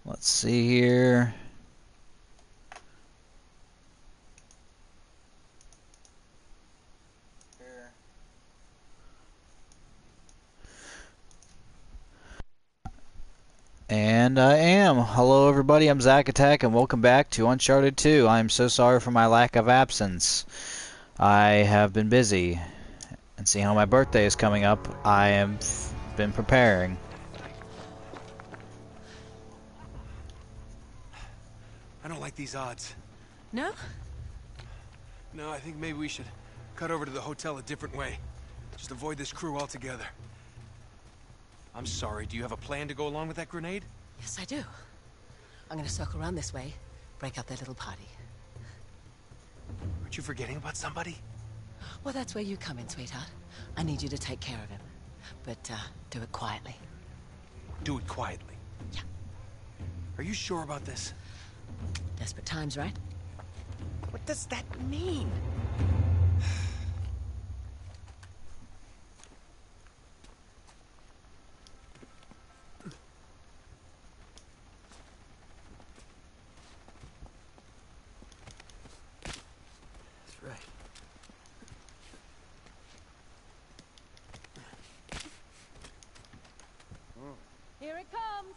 Let's see here. And I am. Hello everybody, I'm Zack Attack and welcome back to Uncharted 2. I'm so sorry for my lack of absence. I have been busy. And seeing how my birthday is coming up, I have been preparing. I don't like these odds. No? No, I think maybe we should cut over to the hotel a different way. Just avoid this crew altogether. I'm sorry, do you have a plan to go along with that grenade? Yes, I do. I'm gonna circle around this way, break up their little party. Aren't you forgetting about somebody? Well, that's where you come in, sweetheart. I need you to take care of him. But, do it quietly. Do it quietly. Yeah. Are you sure about this? Desperate times, right? What does that mean? That's right. Here it comes!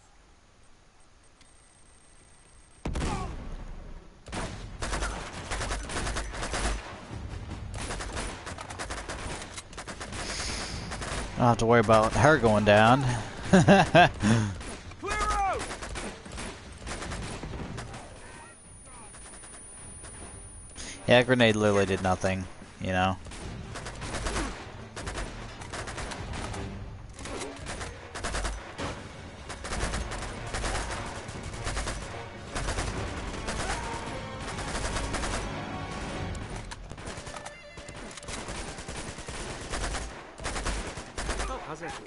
I don't have to worry about her going down. Clear out! Yeah, grenade literally did nothing, you know. Oh, how's that?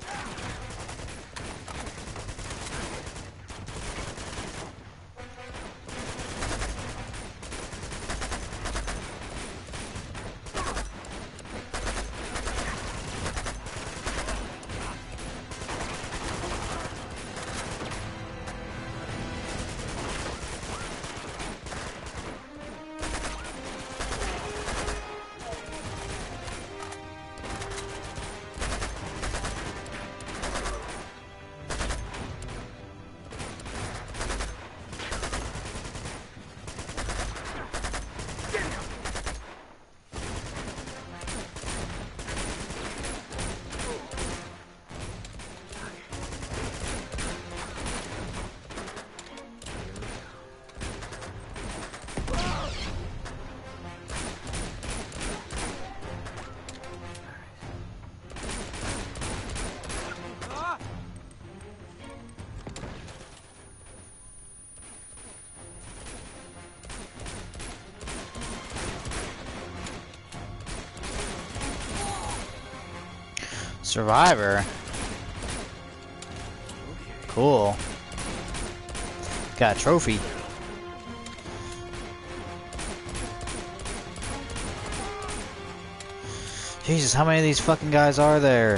Survivor. Cool. Got a trophy. Jesus, how many of these fucking guys are there?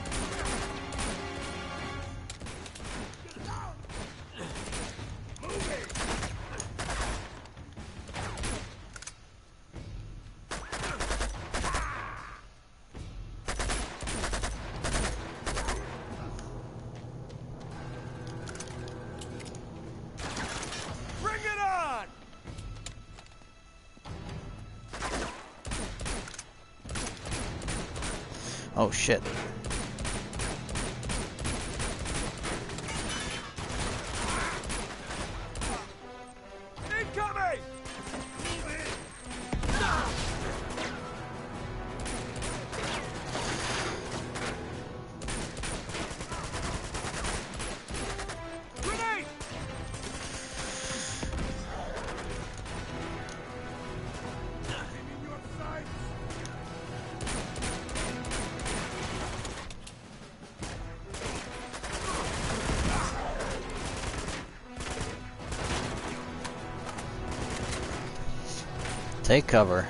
Bring it on! Oh shit. Incoming! Grenade! Take cover.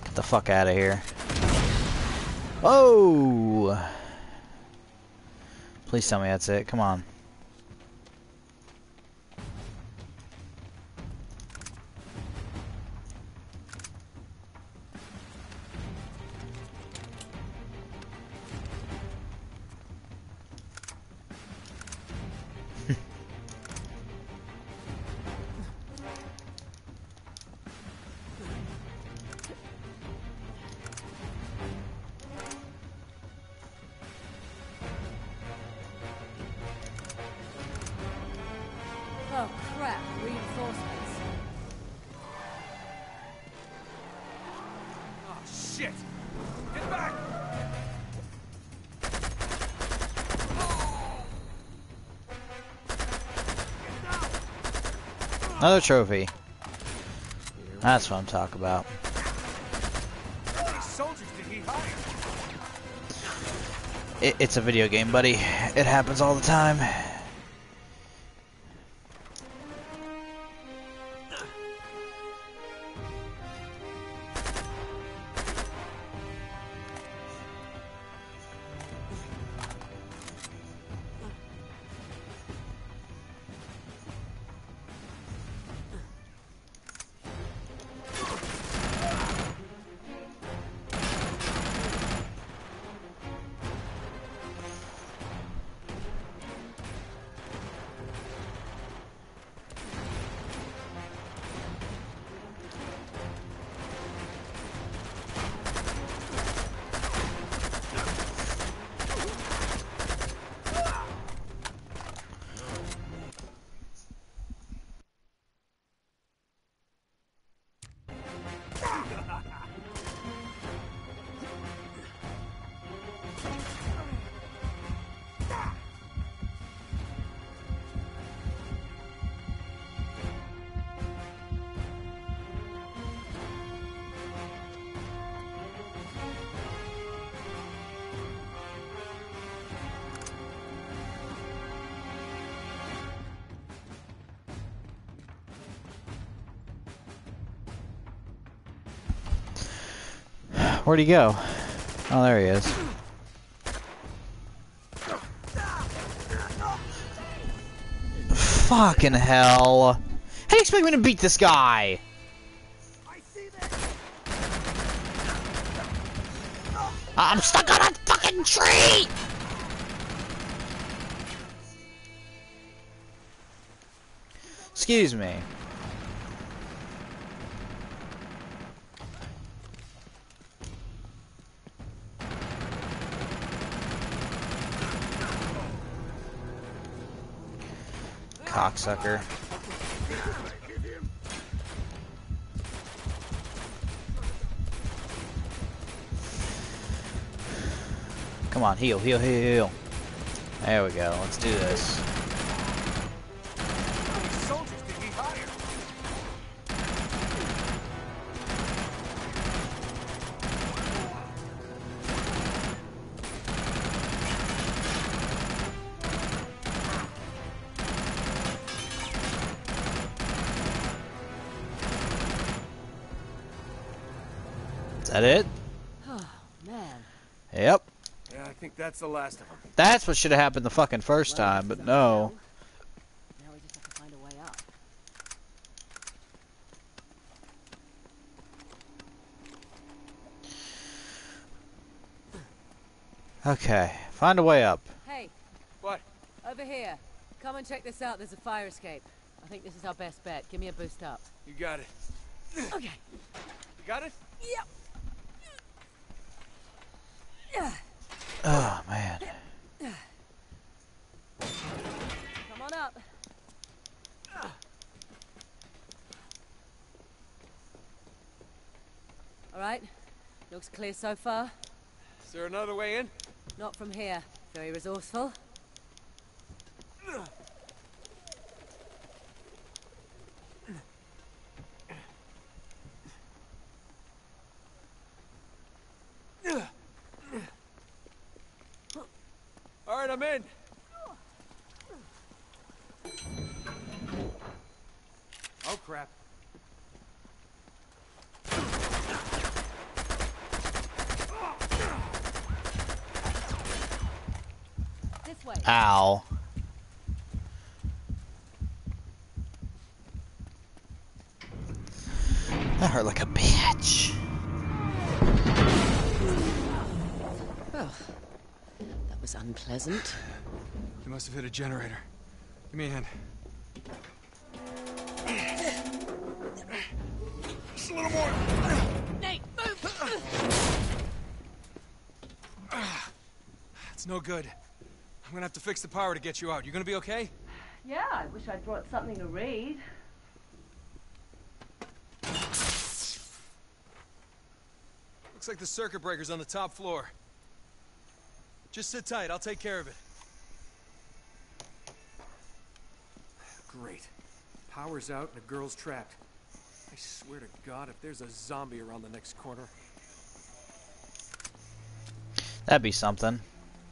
Get the fuck out of here. Oh! Please tell me that's it. Come on. Oh crap, reinforcements. Oh, shit! Get back! Another trophy. That's what I'm talking about. How many soldiers did he hire? It's a video game, buddy. It happens all the time. Where'd he go? Oh, there he is. Fucking hell. How do you expect me to beat this guy? I'm stuck on a fucking tree! Excuse me. Cocksucker. Come on, heal, heal, heal, heal. There we go. Let's do this. How many soldiers did he hire? Is that it? Oh, man. Yep. Yeah, I think that's the last of them. That's what should have happened the fucking first time, but no. Now we just have to find a way up. Okay, find a way up. Hey, What? over here. Come and check this out. There's a fire escape. I think this is our best bet. Give me a boost up. You got it. Okay. You got it? Yep. Oh, man. Come on up. All right. Looks clear so far. Is there another way in? Not from here. Very resourceful. All right, I'm in. Oh, crap. Ow. That hurt like a bitch. Well, that was unpleasant. You must have hit a generator. Give me a hand. Just a little more. Nate, move! It's no good. I'm gonna have to fix the power to get you out. You gonna be okay? Yeah, I wish I'd brought something to read. Looks like the circuit breaker's on the top floor. Just sit tight, I'll take care of it. Great. Power's out and the girl's trapped. I swear to God, if there's a zombie around the next corner. That'd be something.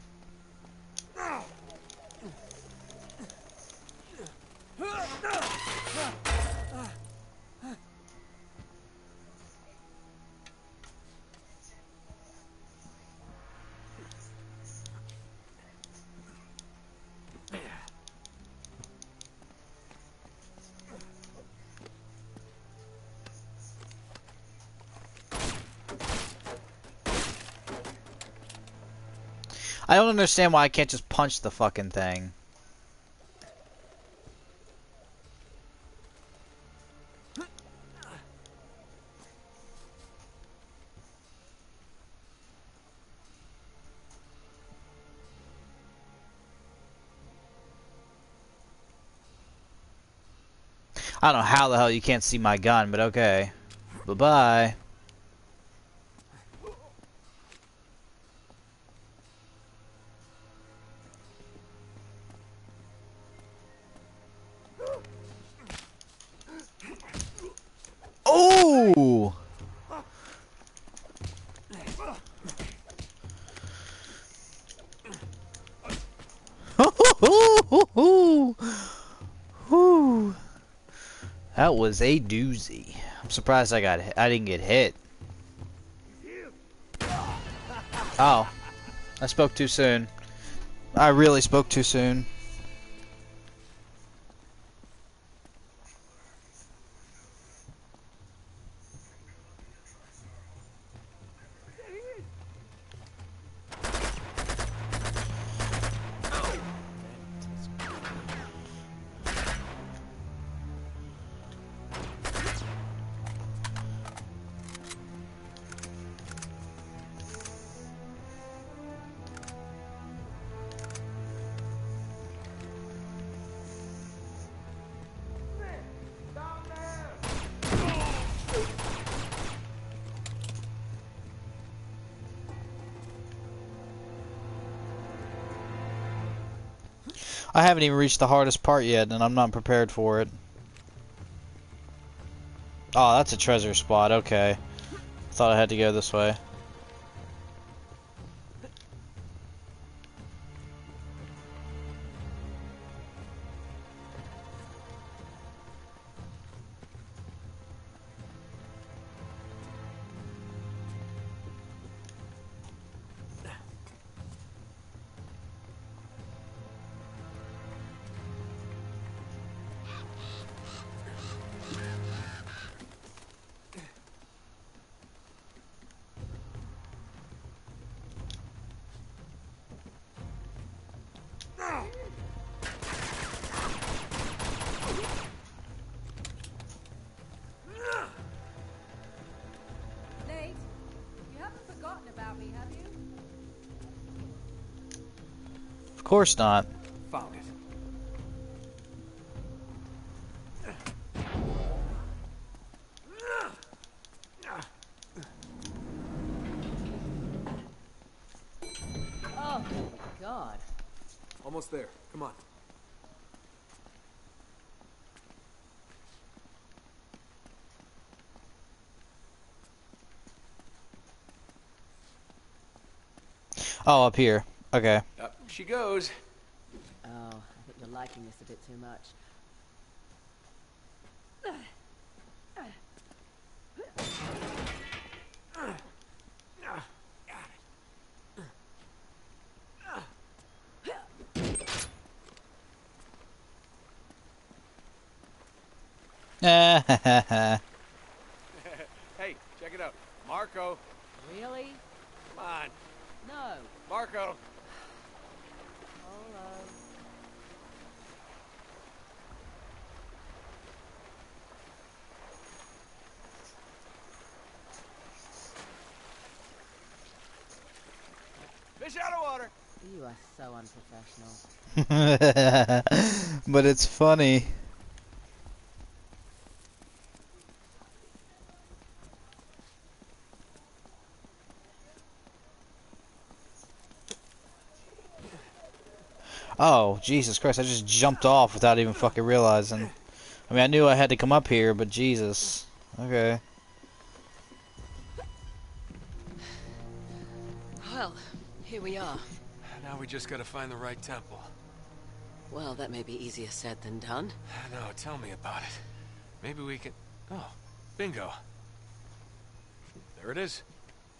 I don't understand why I can't just punch the fucking thing. I don't know how the hell you can't see my gun, but okay. Bye-bye. Oh! That was a doozy. I'm surprised I didn't get hit. Oh. I spoke too soon. I really spoke too soon. I haven't even reached the hardest part yet, and I'm not prepared for it. Oh, that's a treasure spot. Okay. Thought I had to go this way. Nate, you haven't forgotten about me, have you? Of course not. Found it. Oh, God. Almost there. Come on. Oh, up here. Okay. Up she goes. Oh, I think you're liking this a bit too much. Hey, check it out. Marco. Really? Come on. No. Marco. Hello. Fish out of water. You are so unprofessional. But it's funny. Oh, Jesus Christ, I just jumped off without even fucking realizing. I mean, I knew I had to come up here, but Jesus. Okay. Well, here we are. Now we just gotta find the right temple. Well, that may be easier said than done. No, tell me about it. Maybe we can... Oh, bingo. There it is.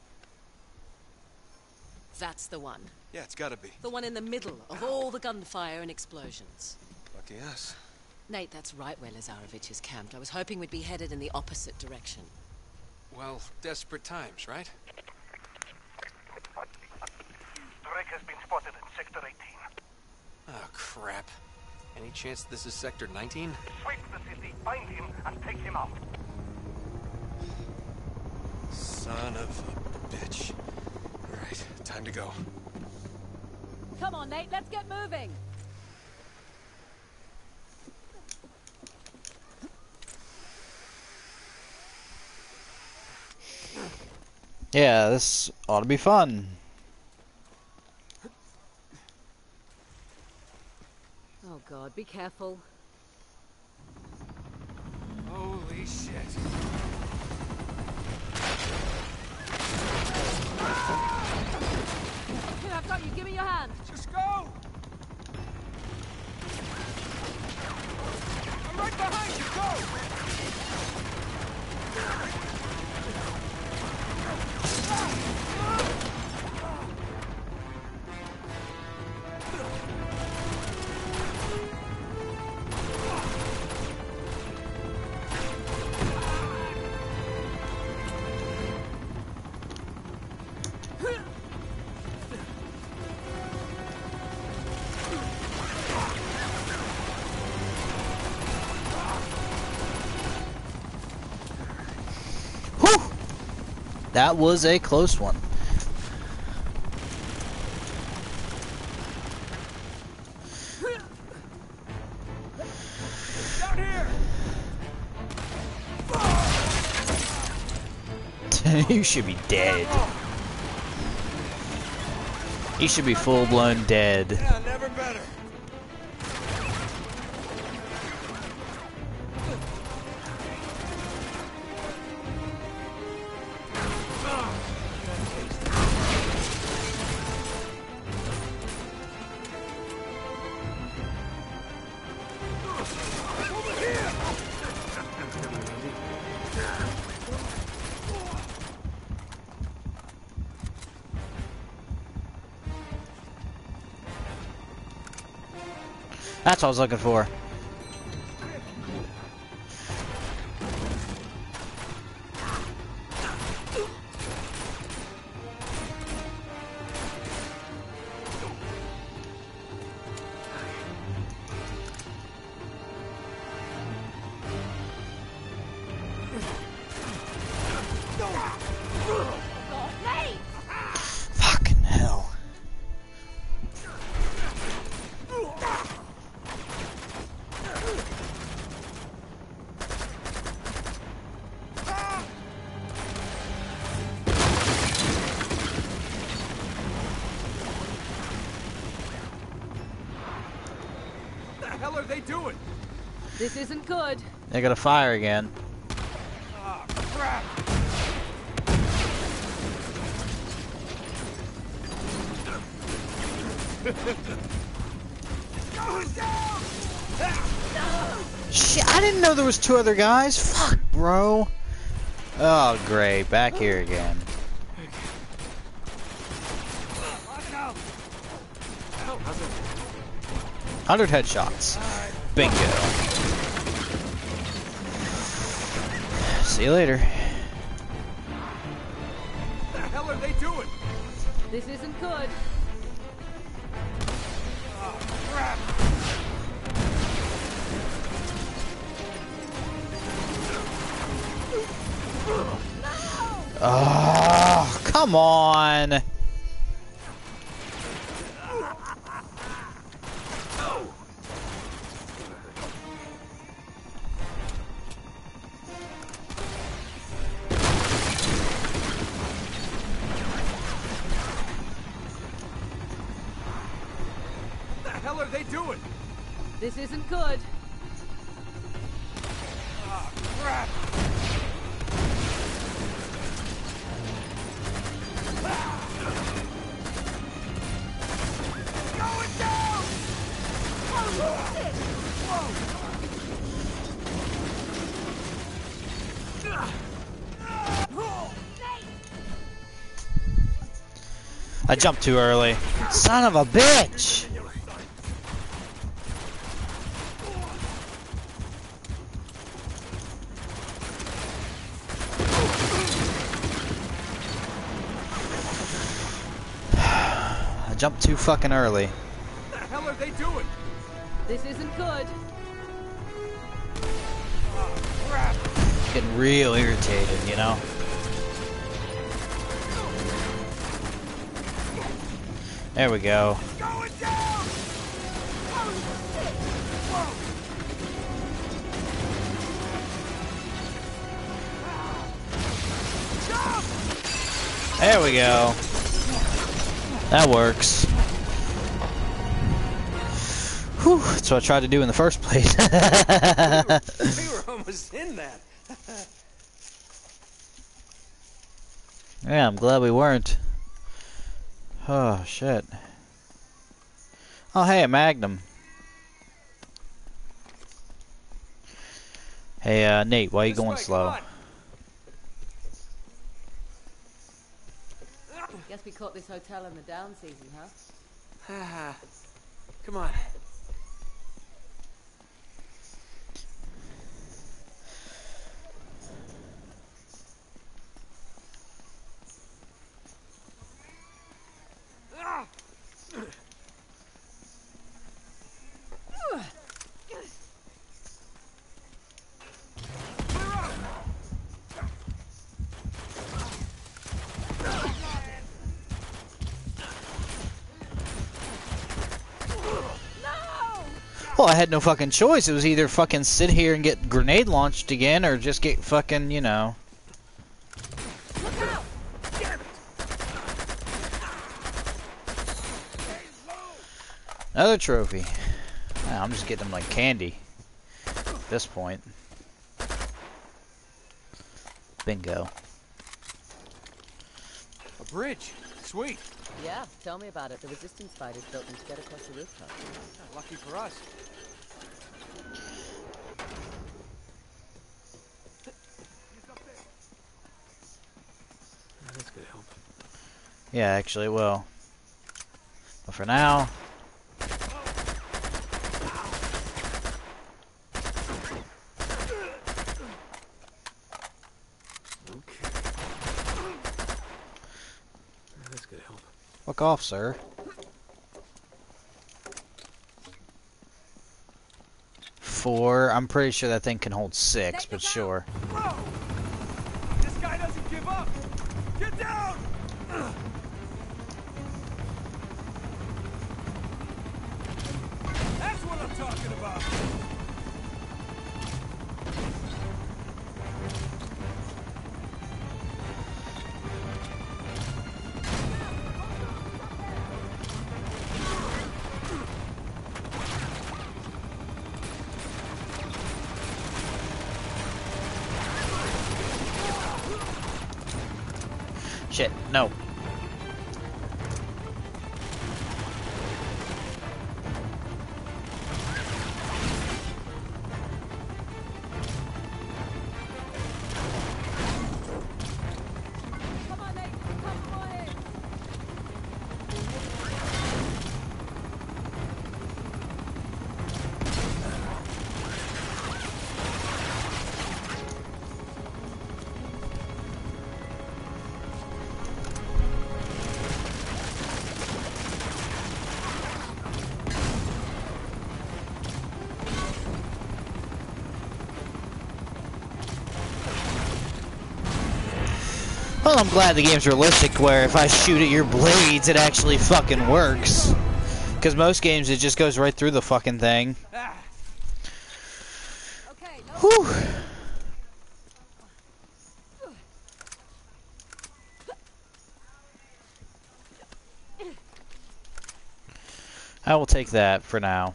That's the one. Yeah, it's gotta be. The one in the middle of all the gunfire and explosions. Lucky us. Nate, that's right where Lazarevich is camped. I was hoping we'd be headed in the opposite direction. Well, desperate times, right? Drake has been spotted in Sector 18. Oh, crap. Any chance this is Sector 19? Sweep the city, find him, and take him out. Son of a bitch. Alright, time to go. Come on, Nate, let's get moving. Yeah, this ought to be fun. Oh God, be careful. Holy shit. Here, I've got you. Give me your hand. Just go! I'm right behind you, go! Whew! That was a close one. Down here! You should be dead. You should be full-blown dead. Yeah, never better. That's what I was looking for. Fucking hell. What the hell are they doing? This isn't good. They gotta fire again. Oh, crap! Shit, I didn't know there was two other guys. Fuck, bro. Oh, great. Back here again. 100 headshots. Bingo. See you later. What the hell are they doing? This isn't good. Oh, crap! Oh, come on. What the hell are they doing? This isn't good. Oh, crap! Going down! Oh, shit! Whoa! I jumped too early. Son of a bitch! I jumped too fucking early. What the hell are they doing? This isn't good. Oh, crap! Getting real irritated, you know? There we go. Going down! Oh, shit! Whoa! Jump! There we go. That works. Whew, that's what I tried to do in the first place. We were almost in that. Yeah, I'm glad we weren't. Oh, shit. Oh, hey, a Magnum. Hey, Nate, why are you This going way, slow? come Guess we caught this hotel in the down season, huh? on. Come on. Well, I had no fucking choice. It was either fucking sit here and get grenade launched again, or just get fucking, you know. Another trophy. Ah, I'm just getting them like candy at this point. Bingo. A bridge. Sweet. Yeah, tell me about it. The resistance fighters built them to get across the rooftop. Lucky for us. That's gonna help. Yeah, actually it will. But for now, Okay. That's gonna help. fuck off, sir. Four. I'm pretty sure that thing can hold 6, but sure. Whoa! This guy doesn't give up! Get down! That's what I'm talking about! Shit, no. Come on, Nate! Come on in! Well, I'm glad the game's realistic where if I shoot at your blades, it actually fucking works. Because most games, it just goes right through the fucking thing. Okay, no. Whew. I will take that for now.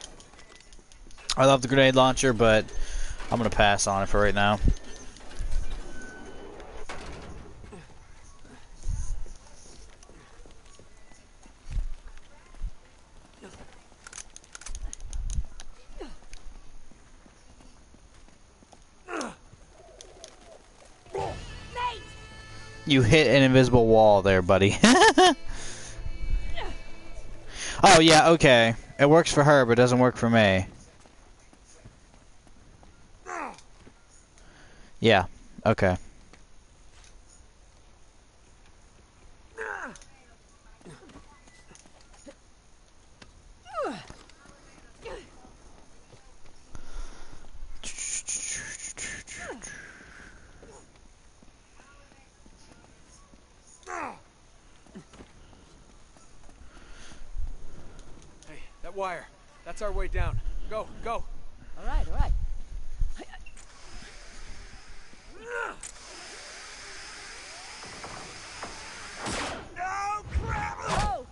I love the grenade launcher, but I'm going to pass on it for right now. You hit an invisible wall there, buddy. Oh, yeah, okay. It works for her, but it doesn't work for me. Yeah, okay. Hey, that wire. That's our way down. Go, go. All right, all right. No, crap! Oh!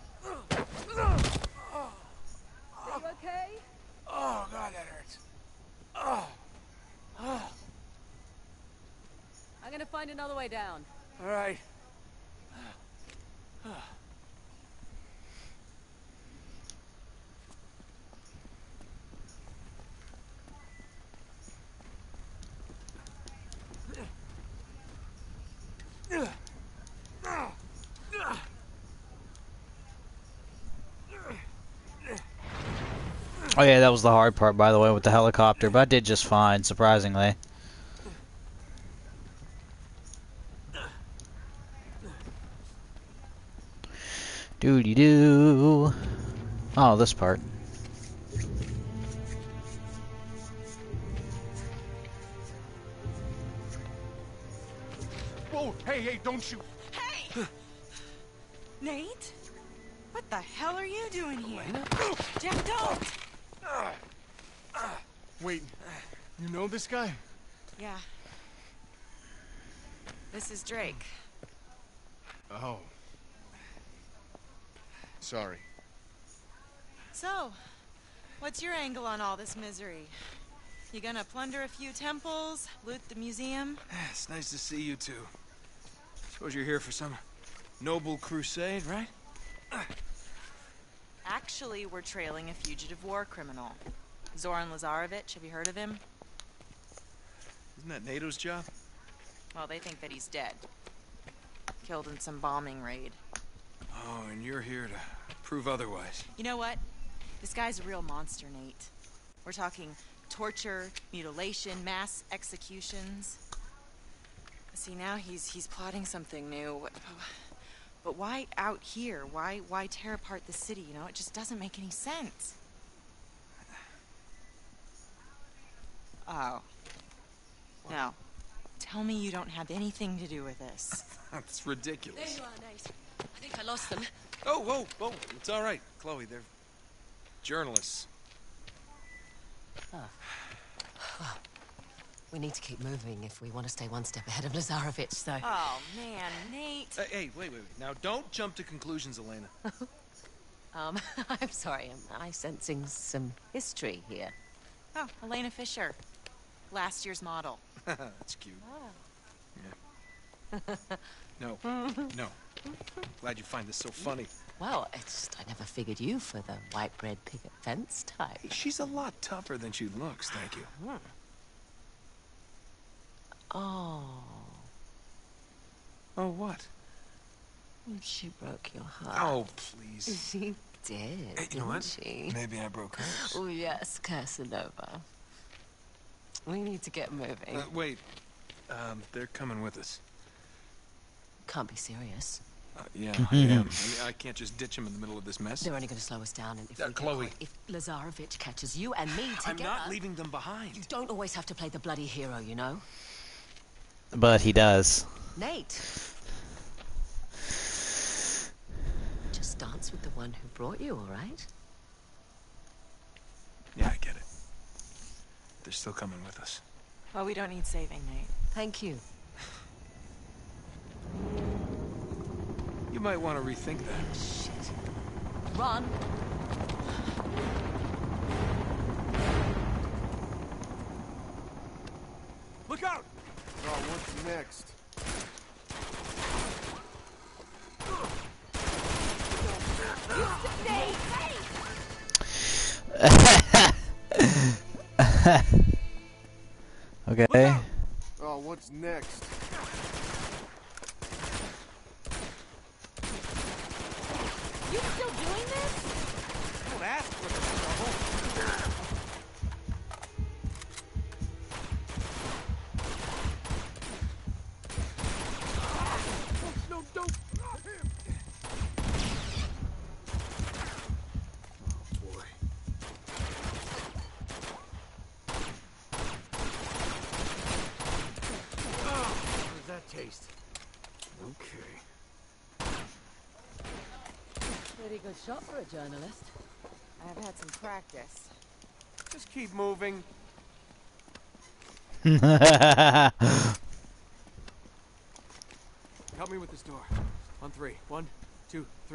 Are you okay? Oh, God, that hurts. Oh. Oh. I'm gonna find another way down. All right. Oh yeah, that was the hard part, by the way, with the helicopter, but I did just fine, surprisingly. Doody-doo. Oh, this part. Whoa, hey, don't shoot. Hey! Nate? What the hell are you doing here? Jeff, don't! Wait, you know this guy? Yeah. This is Drake. Oh. Sorry. So, what's your angle on all this misery? You gonna plunder a few temples, loot the museum? It's nice to see you two. Suppose you're here for some noble crusade, right? Actually, we're trailing a fugitive war criminal. Zoran Lazarevic, have you heard of him? Isn't that NATO's job? Well, they think that he's dead. Killed in some bombing raid. Oh, and you're here to prove otherwise. You know what? This guy's a real monster, Nate. We're talking torture, mutilation, mass executions. See, now he's plotting something new. But why out here? Why tear apart the city, you know? It just doesn't make any sense. Oh. No. Tell me you don't have anything to do with this. That's There ridiculous. you are, Nate. I think I lost them. Oh, whoa, it's all right, Chloe. They're journalists. We need to keep moving if we want to stay one step ahead of Lazarevic, so... Oh, man, Nate. Hey, wait. Now, don't jump to conclusions, Elena. I'm sorry, am I sensing some history here? Oh, Elena Fisher. Last year's model. That's cute. Yeah. No. Glad you find this so funny. Well, it's just I never figured you for the white bread picket fence type. She's a lot tougher than she looks, thank you. Oh, Oh, what? she broke your heart. Oh, please. She did, Hey, you know didn't what? she? Maybe I broke hers. Oh, yes, Casanova. We need to get moving. Wait. They're coming with us. Can't be serious. Yeah, I am. I mean, I can't just ditch them in the middle of this mess. They're only going to slow us down, and if we get Chloe. caught, if Lazarevic catches you and me I'm together... not leaving them behind. You don't always have to play the bloody hero, you know? But he does. Nate, dance with the one who brought you, all right? Yeah, I get it. They're still coming with us. Well, we don't need saving, Nate. Thank you. You might want to rethink that. Shit. Run! Look out! Oh, what's next? Okay. Oh, what's next? You still doing this? Don't ask for the trouble. No, don't! Not him! Oh, boy. How does that taste? Okay. Pretty good shot for a journalist. I've had some practice. Just keep moving. Help me with this door. On three. 1, 2, 3.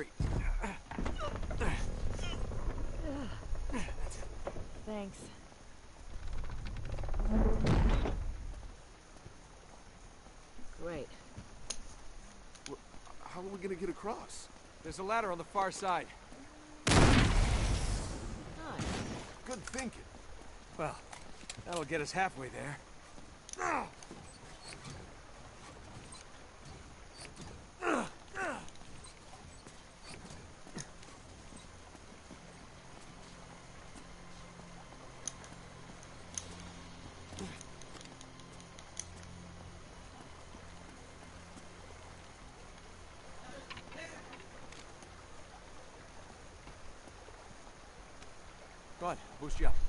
Thanks. Great. How are we gonna get across? There's a ladder on the far side. Nice. Good thinking. Well, that'll get us halfway there. Go on, boost you up.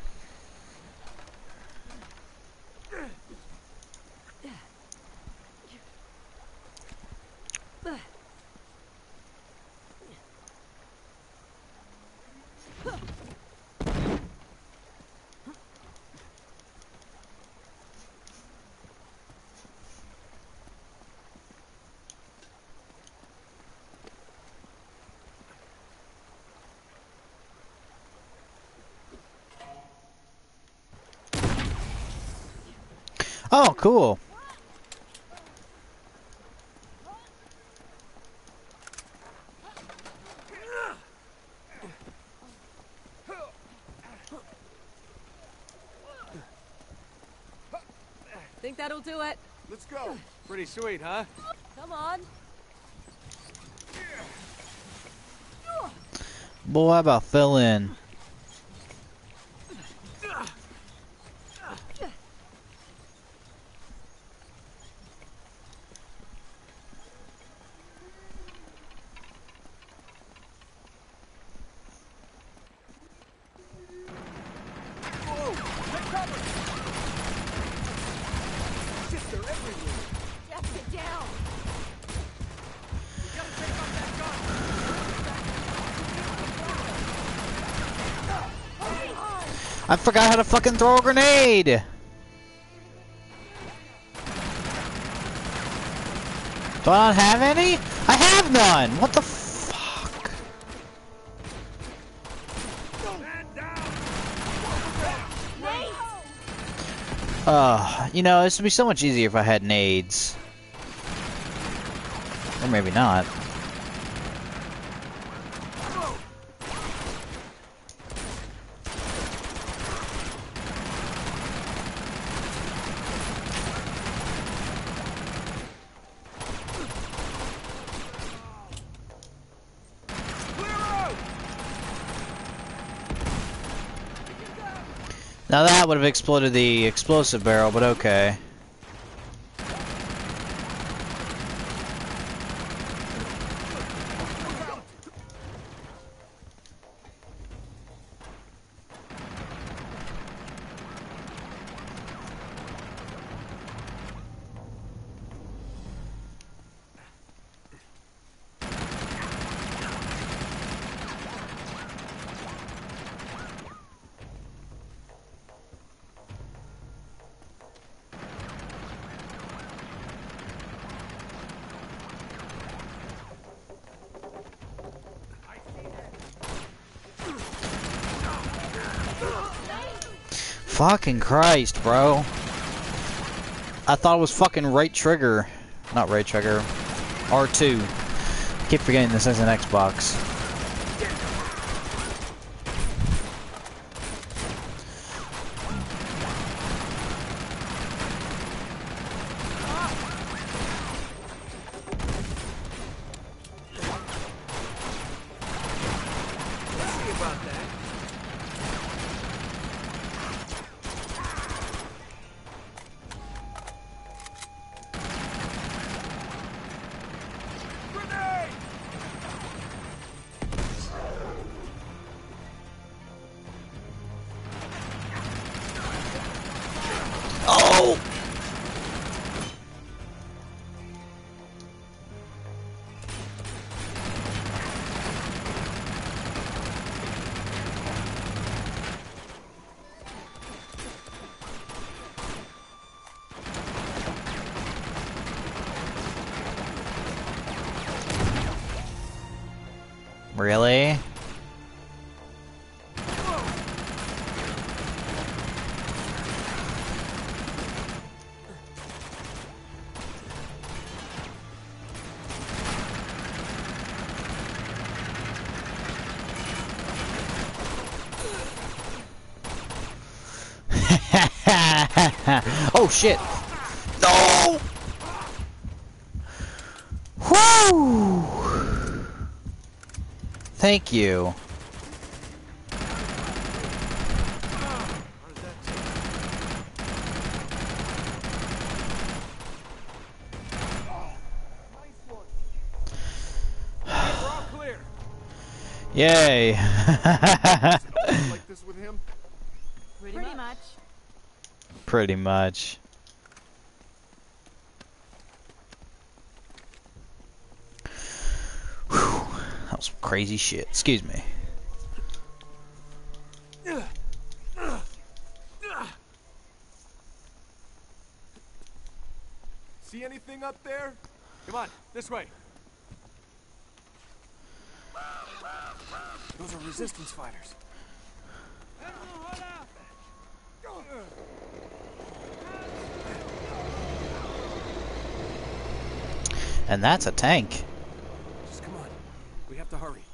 Oh, cool. Think that'll do it? Let's go. Pretty sweet, huh? Come on. Boy, I about fell in. Jeff, get down! I forgot how to fucking throw a grenade! Do I not have any? I have none! What the fuck? You know, this would be so much easier if I had nades. Or maybe not. Now that would have exploded the explosive barrel, but okay. Fucking Christ, bro. I thought it was fucking right trigger. Not right trigger. R2. I keep forgetting this is an Xbox. Oh! Really? Oh shit! No! Whoo! Thank you. Yay! Like this with him? Pretty much. Pretty much. Whew. That was some crazy shit. Excuse me. See anything up there? Come on, this way. Those are resistance fighters. And that's a tank. Just come on. We have to hurry.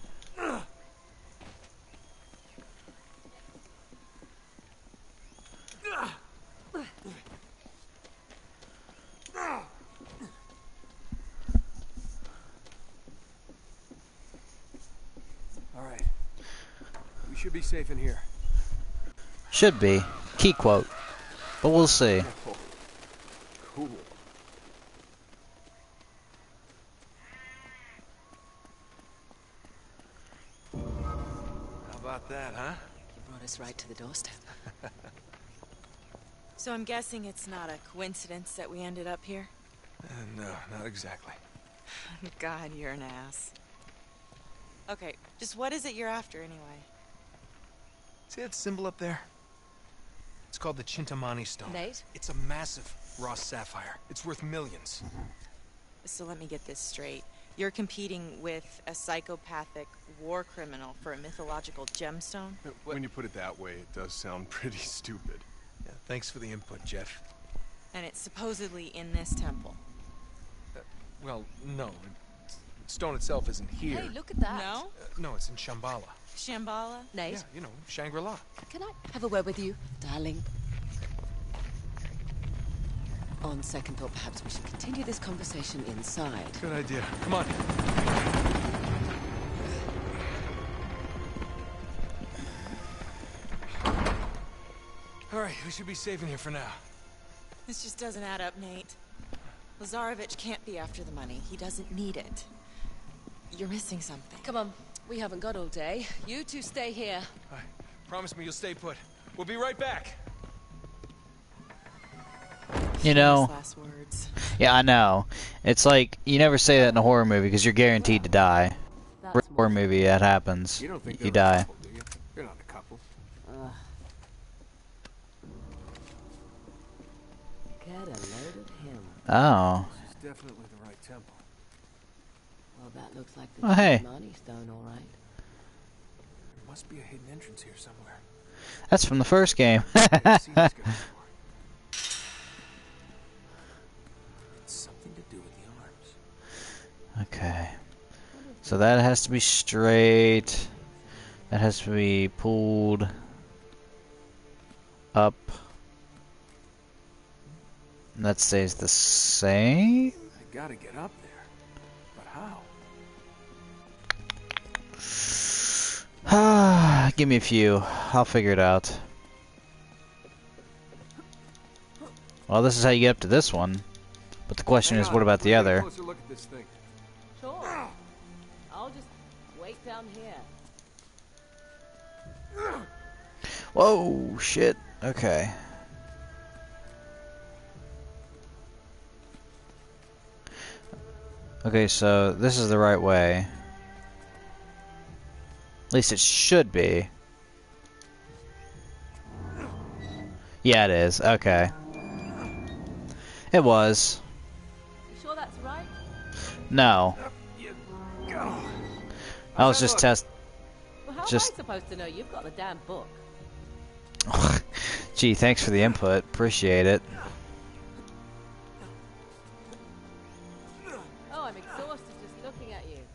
All right. We should be safe in here. Should be. Key quote. But we'll see. Oh, cool. How about that, huh? You brought us right to the doorstep. So I'm guessing it's not a coincidence that we ended up here? No, not exactly. God, you're an ass. Okay, just what is it you're after anyway? See that symbol up there? It's called the Chintamani Stone. Nate? It's a massive raw sapphire. It's worth millions. So let me get this straight. You're competing with a psychopathic war criminal for a mythological gemstone? When you put it that way, it does sound pretty stupid. Yeah, thanks for the input, Jeff. And it's supposedly in this temple. Well, no. Stone itself isn't here. Hey, look at that. No? No, it's in Shambhala. Shambhala? Nate, Yeah, you know, Shangri-La. can I have a word with you, darling? On second thought, perhaps we should continue this conversation inside. Good idea. Come on. All right, we should be safe in here for now. This just doesn't add up, Nate. Lazarevich can't be after the money. He doesn't need it. You're missing something. Come on, we haven't got all day. You two stay here. All right, promise me you'll stay put. We'll be right back. You know, Last words. yeah, I know. It's like, you never say that in a horror movie because you're guaranteed to die. Horror movie, that happens. You don't think You they're a die. couple, do you? They're not a couple. Get a load of him. Oh. This is definitely the right temple. Well, that looks like the Oh, hey. Money Stone, all right. There must be a hidden entrance here somewhere. That's from the first game. See these guys for. It's something to do with the arms. Okay. So that has to be straight. That has to be pulled up. And that stays the same. I gotta get up there. But how? Give me a few. I'll figure it out. Well, this is how you get up to this one. But the question is, what about the other? Closer look at this thing. Sure. I'll just wait down here. Whoa, shit. Okay. Okay, so this is the right way. At least it should be. Yeah, it is. Okay. It was. You sure that's right? No. You go. I was just test. Well, how Just- am I supposed to know? You've got the damn book. Gee, thanks for the input. Appreciate it. Oh, I'm exhausted just looking at you.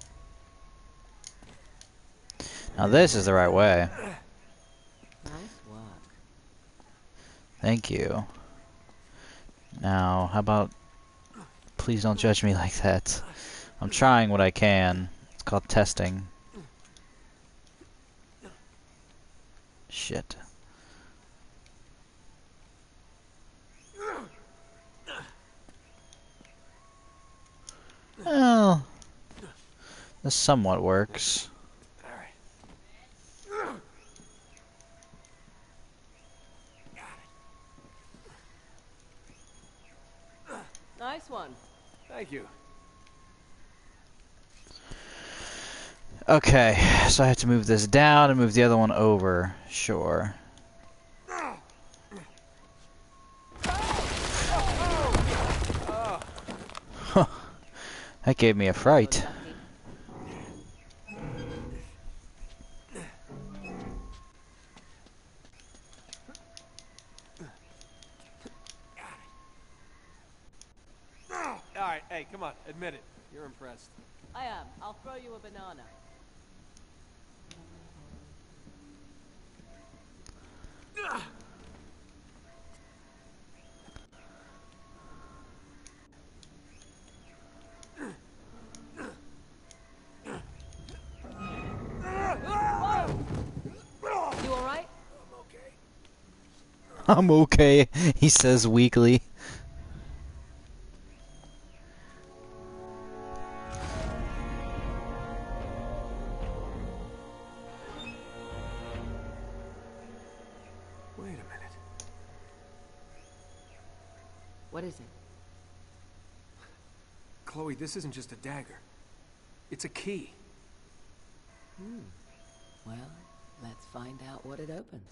Now this is the right way. Nice work. Thank you. Now, how about... Please don't judge me like that. I'm trying what I can. It's called testing. Shit. Well, this somewhat works. All right. Nice one. Thank you. Okay, so I have to move this down and move the other one over. Sure. That gave me a fright. All right, hey, come on, admit it. You're impressed. I am. I'll throw you a banana. You all right? I'm okay, he says weakly. Wait a minute. What is it? Chloe, this isn't just a dagger. It's a key. Well, let's find out what it opens.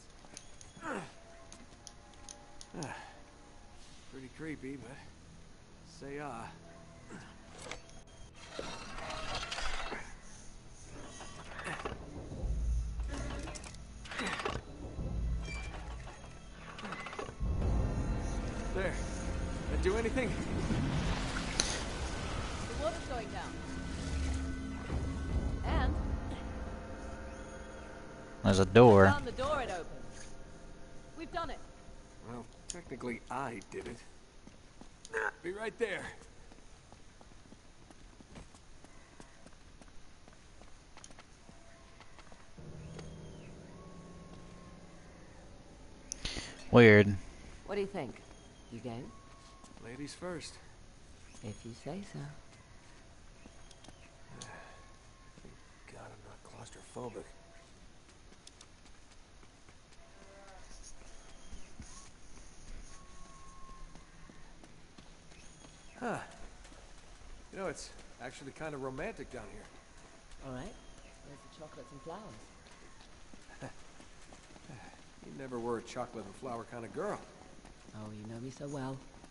Pretty creepy, but say There. That do anything? The water's going down. And There's a door. down the door it opens. We've done it. Well, technically I did it. Be right there. Weird. What do you think? You game? Ladies first. If you say so. God, I'm not claustrophobic. Huh. You know, it's actually kind of romantic down here. All right. There's the chocolates and flowers. You never were a chocolate and flower kind of girl. Oh, you know me so well.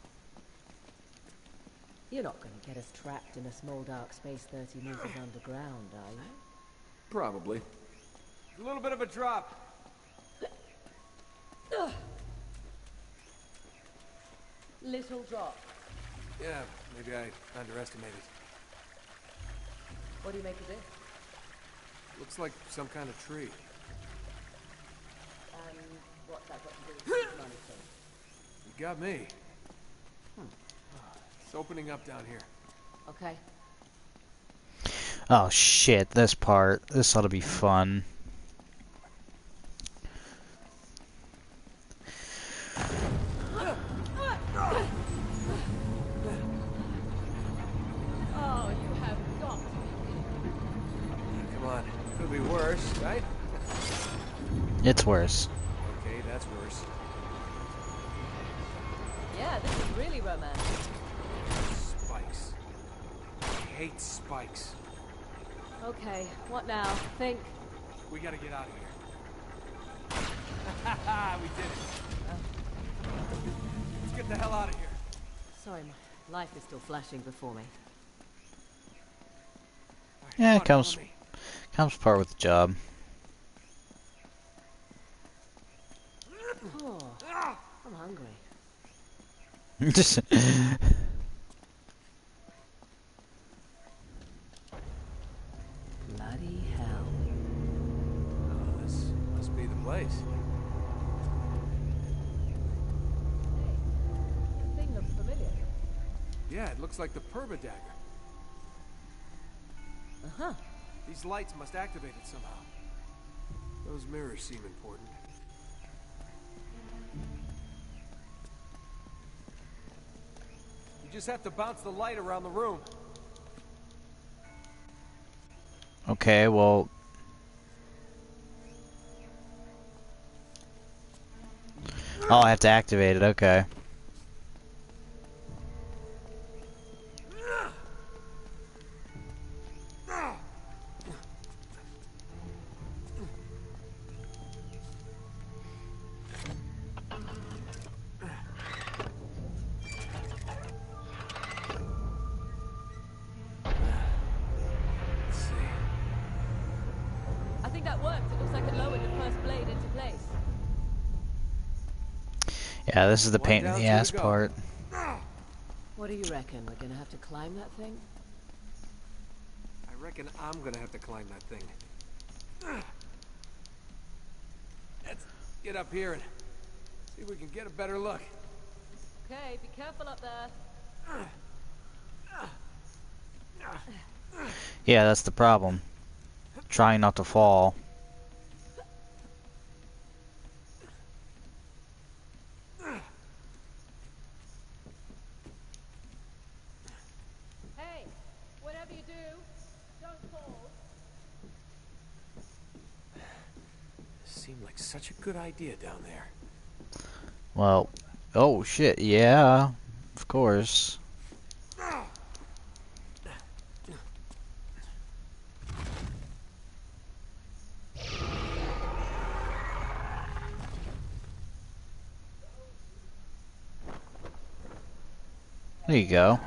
You're not going to get us trapped in a small dark space 30 meters underground, are you? Probably. A little bit of a drop. Little drop. Yeah, maybe I underestimated. What do you make of this? Looks like some kind of tree. And what's that got to do with the money thing? You got me. It's opening up down here. Okay. Oh shit, this part. This ought to be fun. Oh, you have got to Come on. Could be worse, right? It's worse. Okay, that's worse. Yeah, this is really romantic. Spikes. I hate spikes. Okay, what now? Think. We gotta get out of here. We did it. Let's get the hell out of here. Sorry, my life is still flashing before me. All right, Yeah, come it on, comes follow me. part with the job. Oh, I'm hungry. Just Bloody hell. Oh, this must be the place. The thing looks familiar. Yeah, it looks like the Perba dagger. Uh-huh. These lights must activate it somehow. Those mirrors seem important. You just have to bounce the light around the room. okay, well. Oh, I have to activate it, okay. Let's see. I think that worked. It looks like it lowered the first blade into place. Yeah, this is the One pain in down, the two to ass go. part. What do you reckon? We're gonna have to climb that thing? I reckon I'm gonna have to climb that thing. Let's get up here and see if we can get a better look. Okay, be careful up there. Yeah, that's the problem. Trying not to fall. Hey, whatever you do, don't fall. Seemed like such a good idea down there. Well, oh shit, yeah, of course. There you go.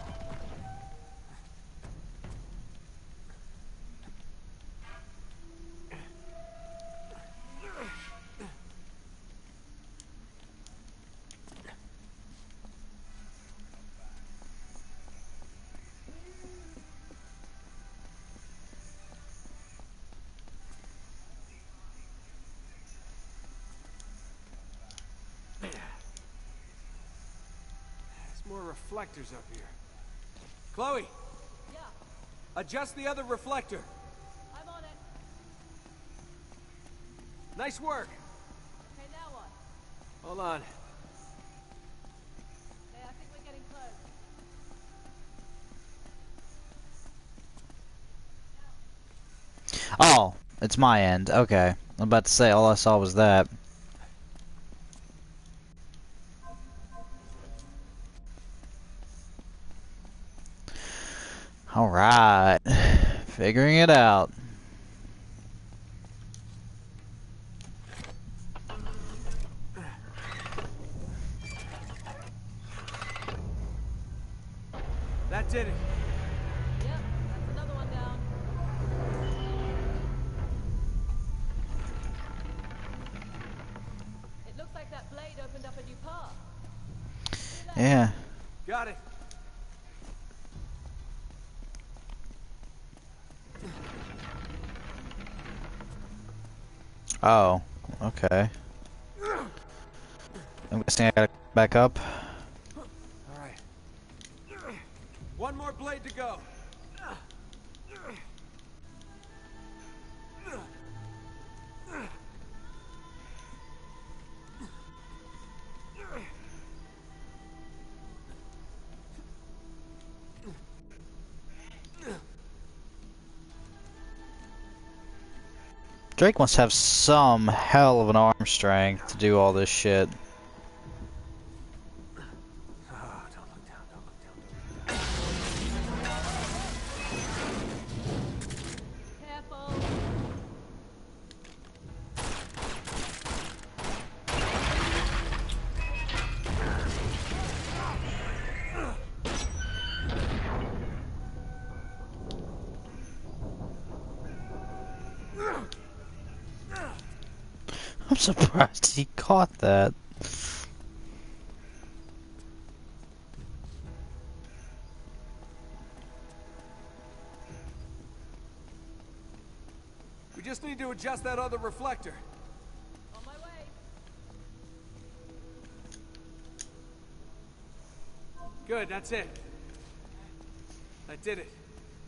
There's more reflectors up here. Chloe, Yeah, adjust the other reflector. I'm on it. Nice work. Okay, now what? Hold on. Hey, I think we're getting close. Oh, it's my end. Okay. I'm about to say, all I saw was that. Alright. Figuring it out. That did it. Yep, that's another one down. It looks like Oh, okay. I'm guessing I gotta back up. All right. One more blade to go. Drake must have some hell of an arm strength to do all this shit. Don't look down, don't look down, don't look down. Careful. I'm surprised he caught that. We just need to adjust that other reflector. On my way. Good, that's it. I did it.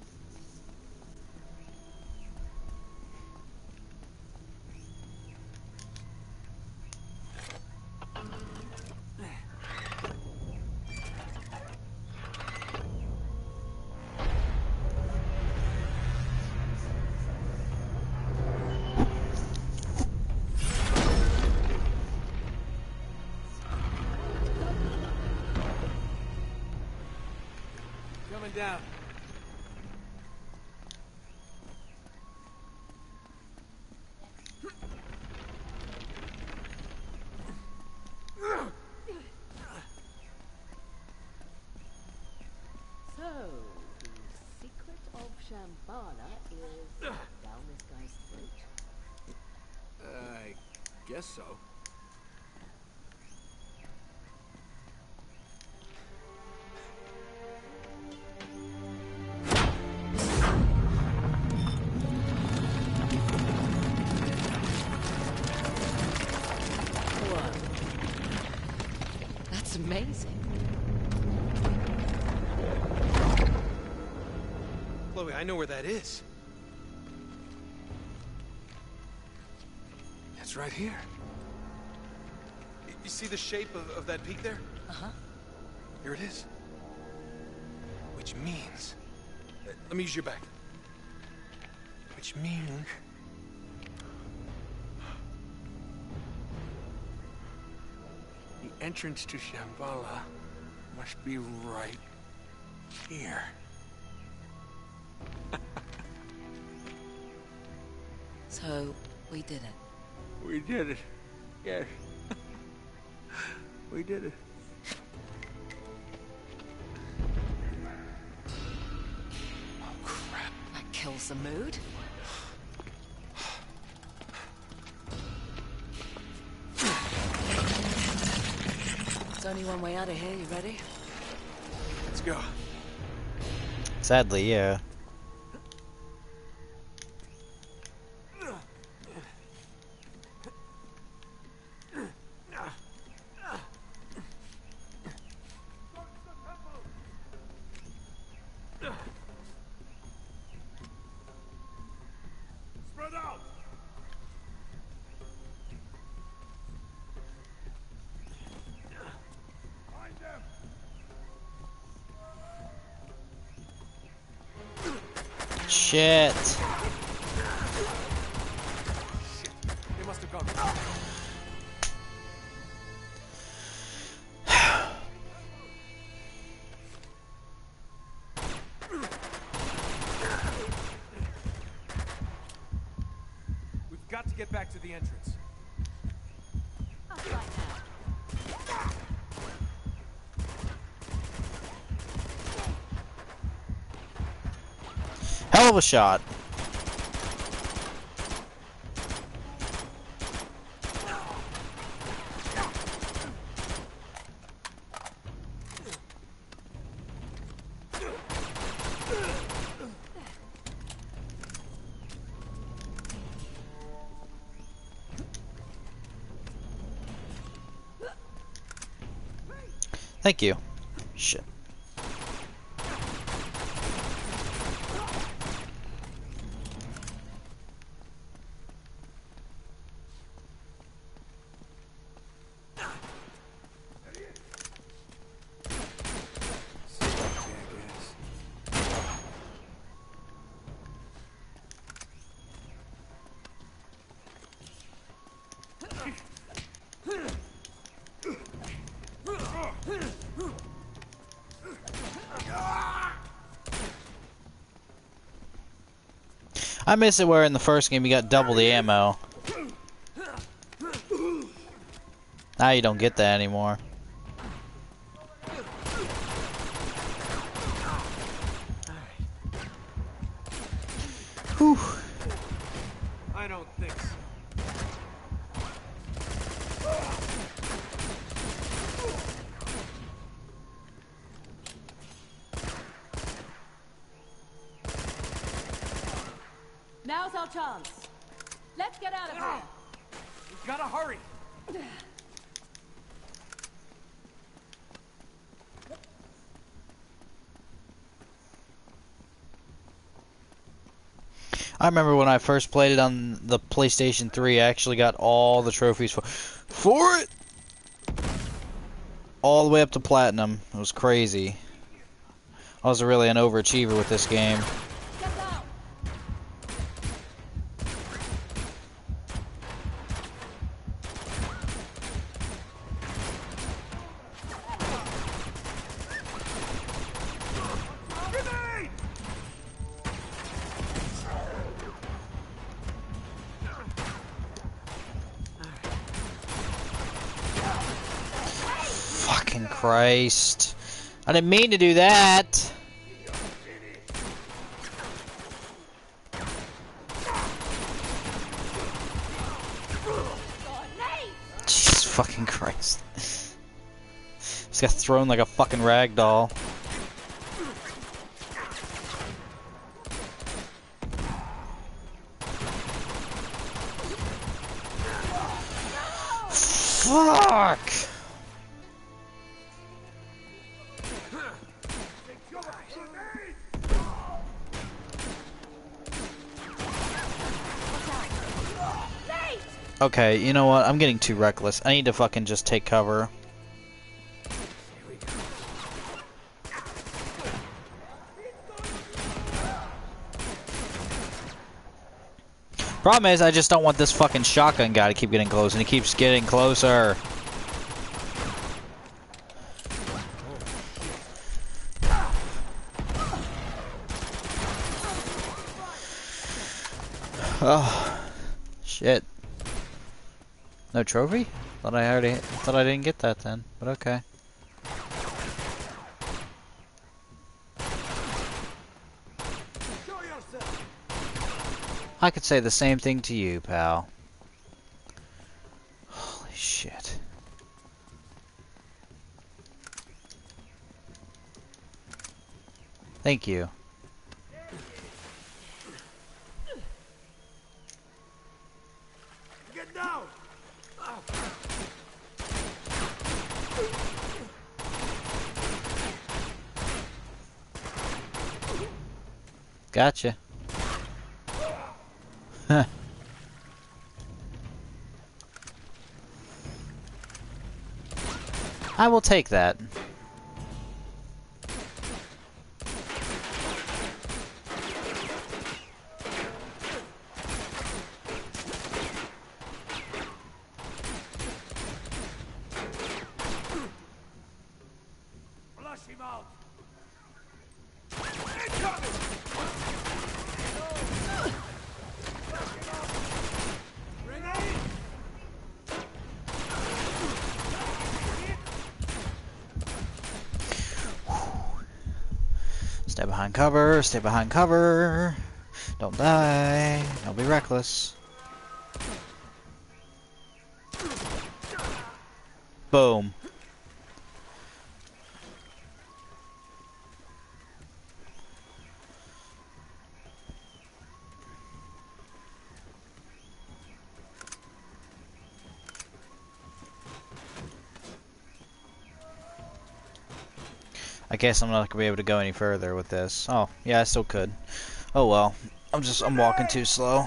Coming down. So, the secret of Shambhala is down this guy's throat. I guess so. Whoa. That's amazing. Chloe, I know where that is. It's right here. You see the shape of that peak there? Uh-huh. Here it is. Which means... let me use your back. Which means... the entrance to Shambhala must be right here. So, we did it. We did it. Yes. We did it. Oh, crap. That kills the mood. There's only one way out of here, you ready? Let's go. Sadly, yeah. Spread out! Find them! Shit. They must have gone. We've got to get back to the entrance. That's right now. Hell of a shot. Thank you. Shit. I miss it where in the first game you got double the ammo. Now you don't get that anymore. Whew. I don't think so. Now's our chance. Let's get out of here. We've gotta hurry. I remember when I first played it on the PlayStation 3, I actually got all the trophies for it! All the way up to Platinum. It was crazy. I was really an overachiever with this game. Get out. Grenade! Fucking Christ. I didn't mean to do that! Jesus fucking Christ. This got thrown like a fucking rag doll. Fuck! Okay, you know what? I'm getting too reckless. I need to fucking just take cover. Problem is, I just don't want this fucking shotgun guy to keep getting close, and he keeps getting closer. Oh, shit. No trophy? Thought I didn't get that then, but okay. I could say the same thing to you, pal. Holy shit. Thank you. Get down! Gotcha. Huh. I will take that. Flush him out! Incoming! Grenade! Stay behind cover, stay behind cover. Don't die. Don't be reckless. Boom. guess I'm not gonna be able to go any further with this. Oh, yeah, I still could. Oh well. I'm walking too slow.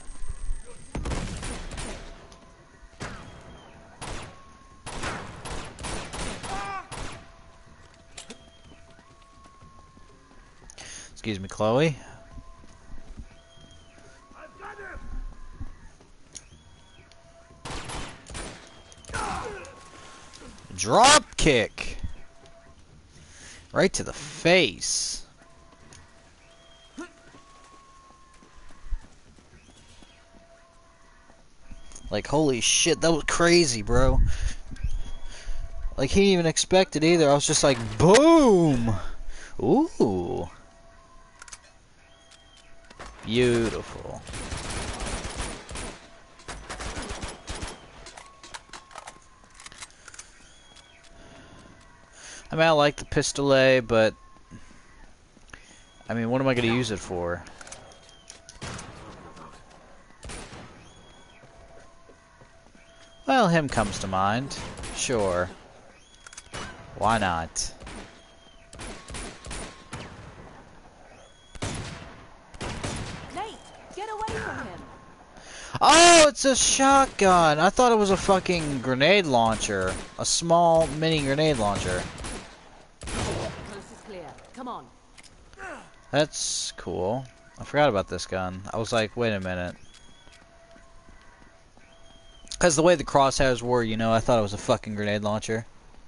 Excuse me, Chloe. Drop kick. Right to the face. Like, holy shit, that was crazy, bro. Like, he didn't even expect it either. I was just like, boom! Ooh. Beautiful. I mean, I like the pistolet, but I mean, what am I going to use it for? Well, him comes to mind. Sure. Why not? Nate, get away from him. Oh, it's a shotgun! I thought it was a fucking grenade launcher. A small mini grenade launcher. Coast is clear. Come on. That's cool. I forgot about this gun. I was like, wait a minute. Because the way the crosshairs were, you know, I thought it was a fucking grenade launcher.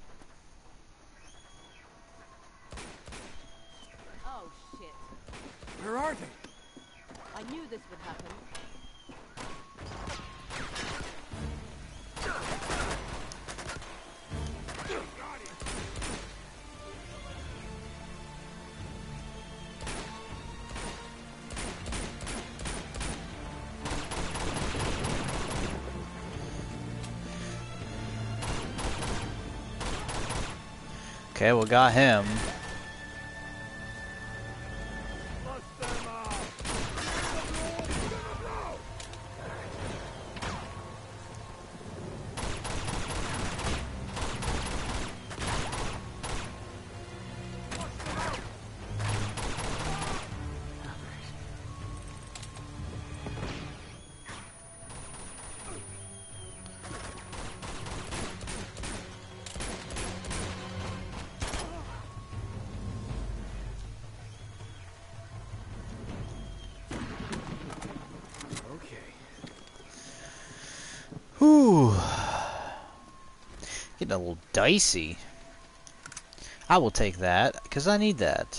Oh, shit. Where are they? I knew this would happen. Okay, well, got him. Whew. Getting a little dicey. I will take that, because I need that.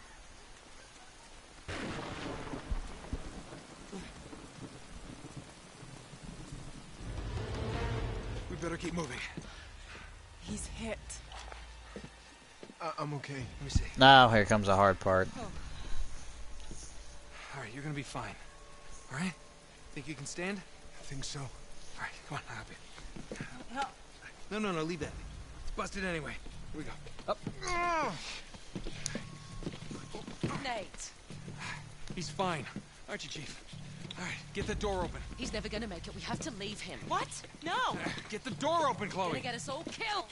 We better keep moving. He's hit. I'm okay. Let me see. Now, here comes the hard part. All right, you're gonna be fine. All right? Think you can stand? I think so. All right, come on, I'll help you. Help. No, leave that. It's busted anyway. Here we go. Up. Nate. He's fine. Aren't you, Chief? All right, get the door open. He's never gonna make it. We have to leave him. What? No. Get the door open, Gonna Chloe. get us all killed.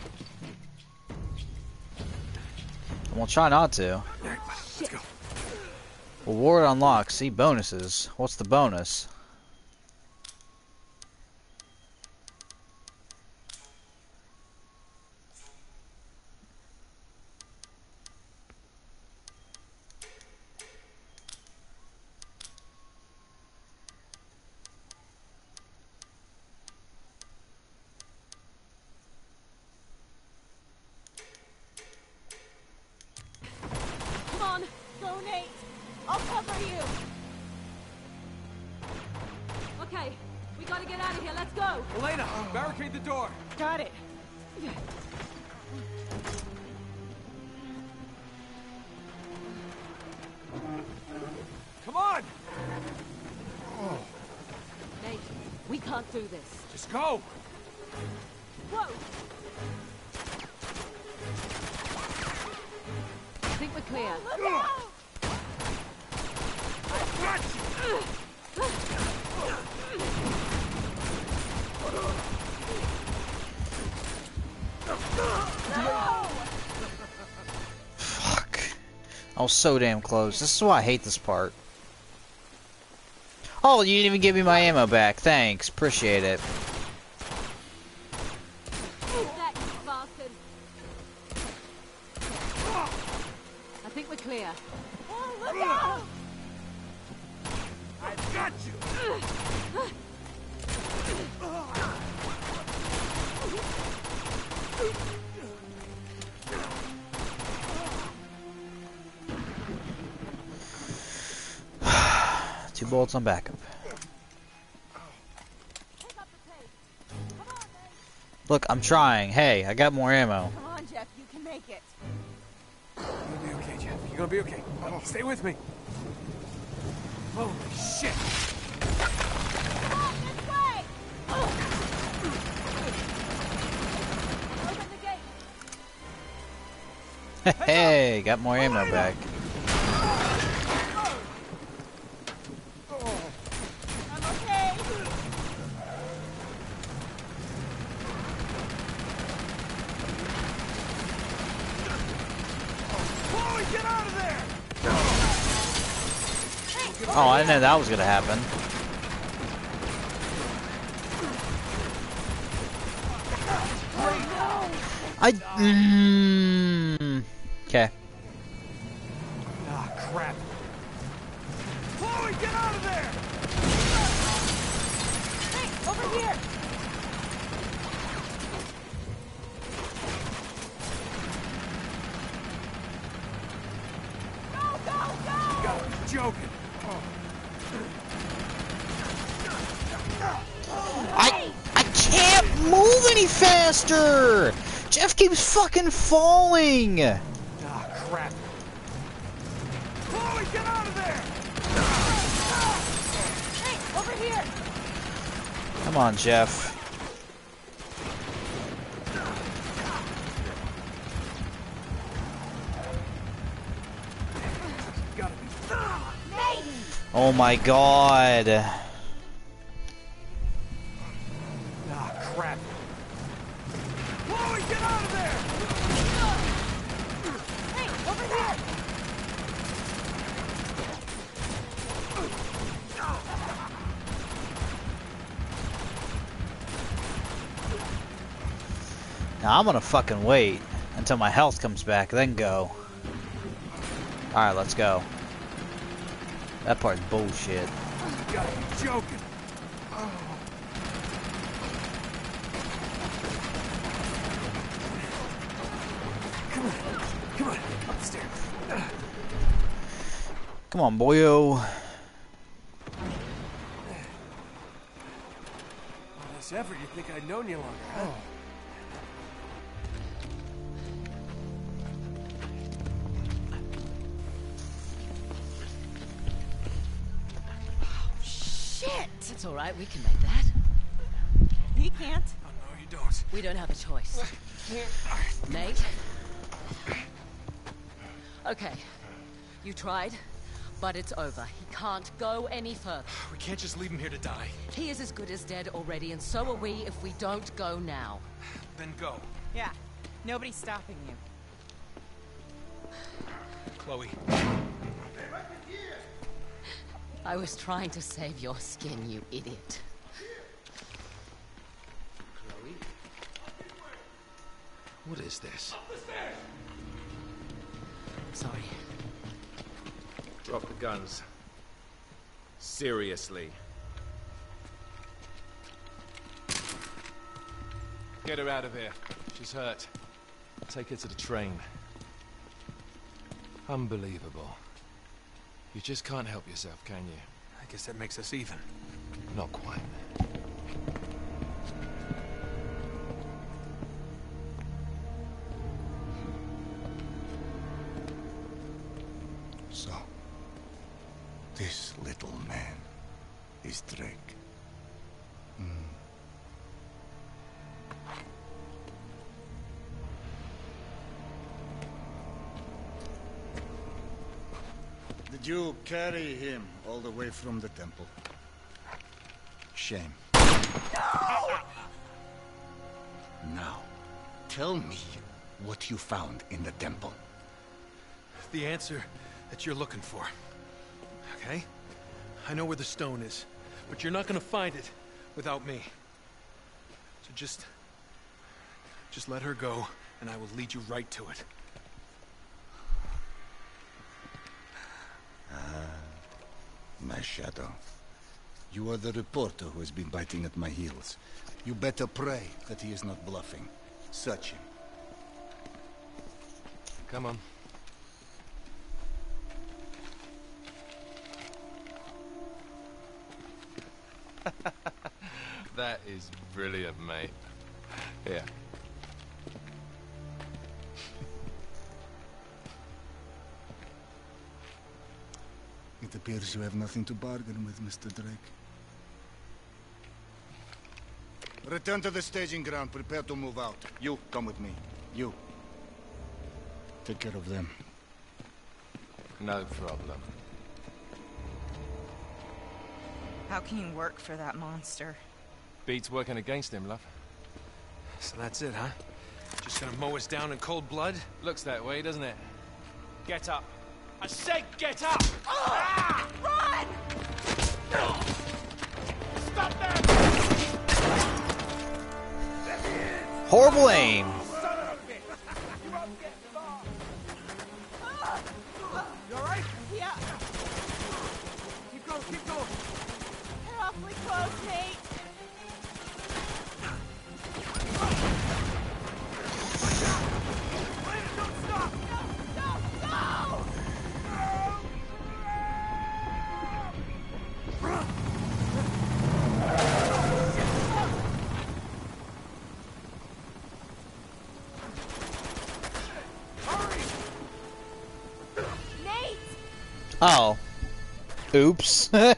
We'll try not to. All right, let's go. Reward unlocked. See bonuses. What's the bonus? Come on. Go, Nate. I'll cover you. Okay. We gotta get out of here. Let's go. Elena, barricade the door. Got it. Come on. Nate, we can't do this. Just go. Whoa. I think we're clear. I was so damn close. This is why I hate this part. Oh, you didn't even give me my ammo back. Thanks. Appreciate it. That, you bastard. I think we're clear. Oh, look out! I've got you! Two bullets on backup. Look, I'm trying. Hey, I got more ammo. Come on, Jeff, you can make it. You're gonna be okay, Jeff. You're gonna be okay. Stay with me. Holy shit! Come on, this way! Open the gate. Hey, got more ammo back. I'm okay. Chloe, get out of there! Oh, I didn't know that was gonna happen. Okay. Ah, crap. Chloe, get out of there! Hey, over here! Go, go, go! You gotta be joking. I can't move any faster! Jeff keeps fucking falling! Ah, crap. Chloe, get out of there! Hey, over here! Come on, Jeff. Gotta be. Nate! Oh my god. Ah, crap. Chloe, get out of there! Hey, over here! Now I'm gonna fucking wait until my health comes back, then go. Alright, let's go. That part's bullshit. You gotta be joking. Come on, upstairs. Come on, boyo. All this effort, you'd think I'd known you longer, huh? Shit! It's all right. We can make that. He can't. Oh, no, you don't. We don't have a choice. Nate? Okay. You tried, but it's over. He can't go any further. We can't just leave him here to die. He is as good as dead already, and so are we if we don't go now. Then go. Yeah, nobody's stopping you. Chloe. I was trying to save your skin, you idiot. Chloe? What is this? Sorry. Drop the guns. Seriously. Get her out of here. She's hurt. Take her to the train. Unbelievable. You just can't help yourself, can you? I guess that makes us even. Not quite. So, this little man is Drake. Did you carry him all the way from the temple? Shame. Now, tell me what you found in the temple. The answer that you're looking for. Okay? I know where the stone is, but you're not gonna find it without me. So just let her go, and I will lead you right to it. My shadow. You are the reporter who has been biting at my heels. You better pray that he is not bluffing. Search him. Come on. That is brilliant, mate. Here. It appears you have nothing to bargain with, Mr. Drake. Return to the staging ground. Prepare to move out. You, come with me. You. Take care of them. No problem. How can you work for that monster? Beats working against him, love. So that's it, huh? Just gonna mow us down in cold blood? Looks that way, doesn't it? Get up. I said get up! Run! Stop them! Horrible aim. You alright? Yeah, Keep going, keep going! they're awfully close, Nate. Don't stop! No! Nate! Oh. Oops. Oh.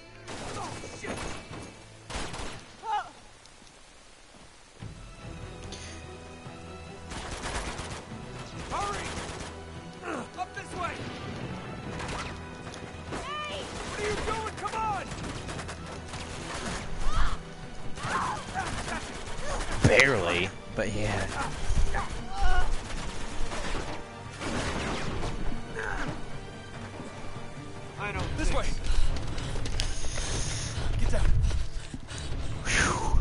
Hurry! Up this way! Nate! What are you doing? Come on! Barely, but yeah. I know. This way! Get down. Whew.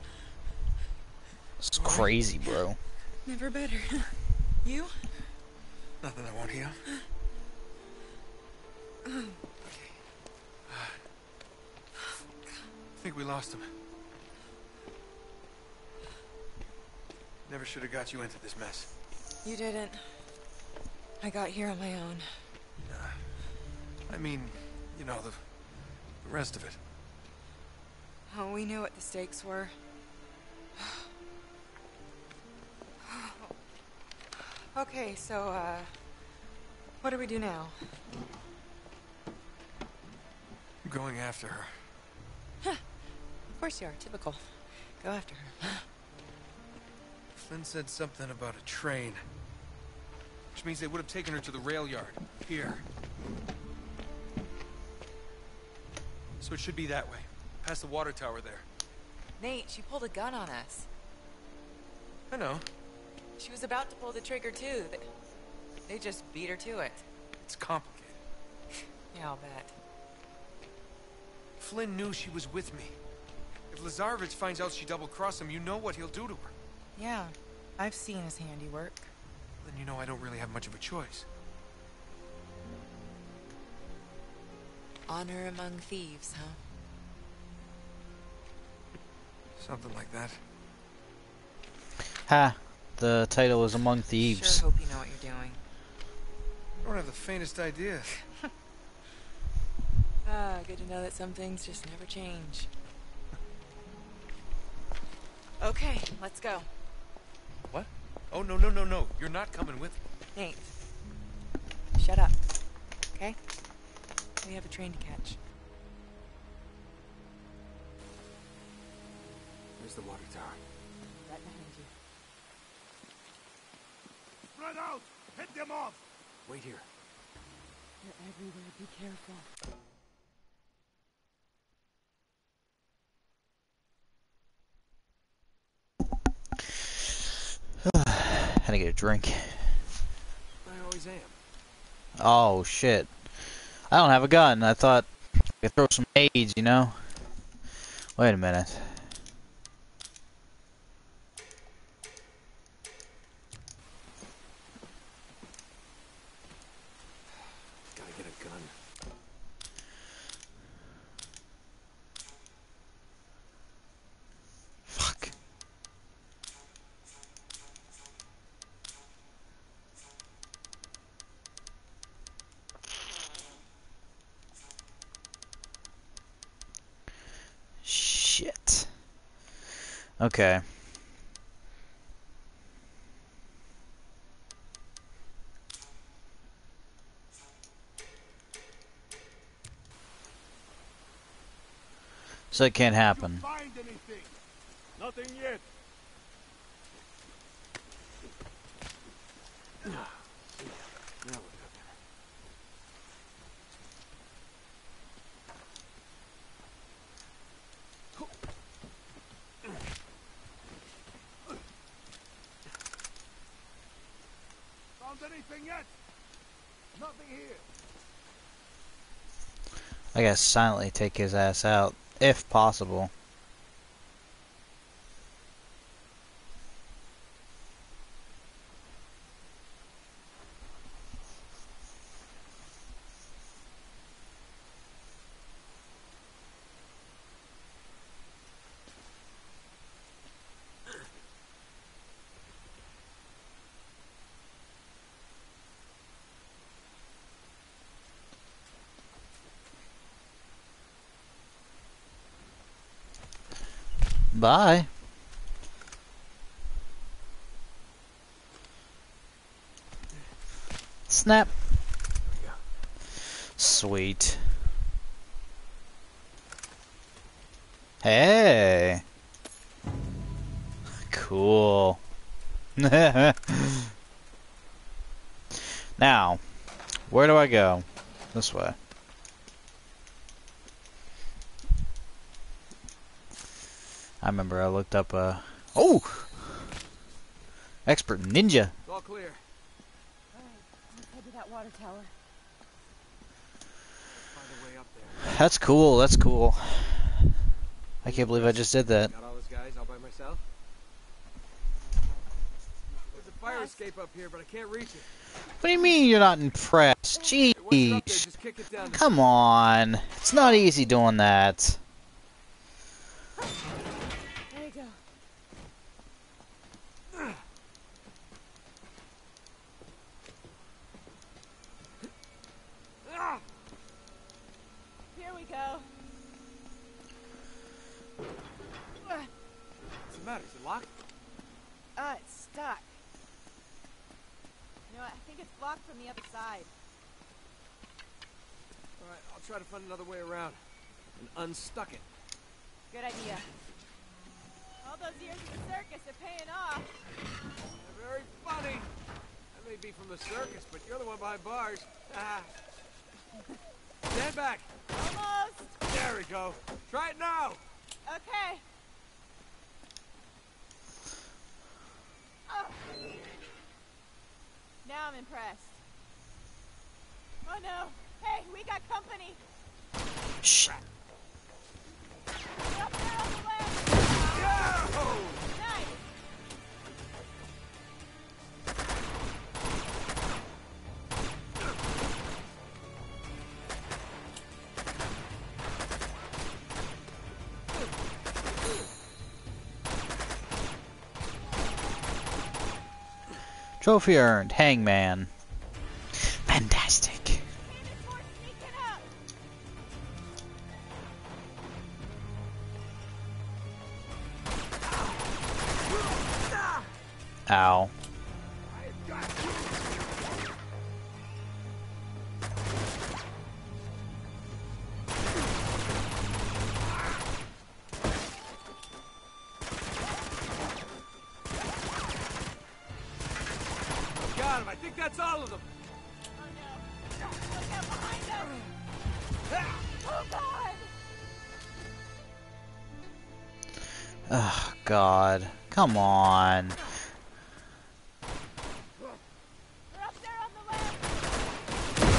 It's crazy, bro. Never better. You? Nothing I won't hear. I think we lost him. Never should have got you into this mess. You didn't. I got here on my own. I mean, you know, the rest of it. Oh, we knew what the stakes were. Okay, so, what do we do now? I'm going after her. Of course you are, typical. Go after her. Flynn said something about a train. Which means they would have taken her to the rail yard. Here. So it should be that way. Past the water tower there. Nate, she pulled a gun on us. I know. She was about to pull the trigger, too. They just beat her to it. It's complicated. Yeah, I'll bet. Flynn knew she was with me. If Lazarevich finds out she double-crossed him, you know what he'll do to her. Yeah, I've seen his handiwork. Then you know I don't really have much of a choice. Honor among thieves, huh? Something like that. Ha. The title is Among Thieves. Sure hope you know what you're doing. I don't have the faintest idea. Ah, good to know that some things just never change. Okay, let's go. What? Oh, no, no, no, no. You're not coming with me. Nate, shut up, okay? We have a train to catch. There's the water tower. Right behind you. Spread out! Hit them off! Wait here. They're everywhere. Be careful. Had to get a drink. I always am. Oh shit. I don't have a gun. I thought I could throw some nades, you know? Wait a minute. Gotta get a gun. Fuck. Shit. Okay. So it can't happen. Find anything? Nothing yet. Found anything yet? Nothing here. I gotta silently take his ass out, if possible. Bye. Snap. Sweet. Hey. Cool. Now, where do I go? This way. I remember I looked up oh! Expert ninja. It's all clear. Alright, let's head to that water tower. Find a way up there. That's cool, that's cool. I can't believe I just did that. Got all those guys all by myself? There's a fire escape up here, but I can't reach it. What do you mean you're not impressed? Hey, once you're up there, Jeez. just kick it down. Come on. It's not easy doing that. There you go. Here we go. What's the matter? Is it locked? It's stuck. You know, I think it's blocked from the other side. Alright, I'll try to find another way around. And unstuck it. Good idea. All those years in the circus are paying off. Very funny. I may be from the circus, but you're the one behind bars. Ah. Stand back. Almost. There we go. Try it now. Okay. Oh. Now I'm impressed. Oh no. Hey, we got company. Shh. They're up there on the left. Yo! Nice. Trophy earned. Hangman. Fantastic. More sneaking up. Ow. Got him. I think that's all of them. Oh no. Look out behind us. Oh god. Oh, God. Come on. They're up there on the left.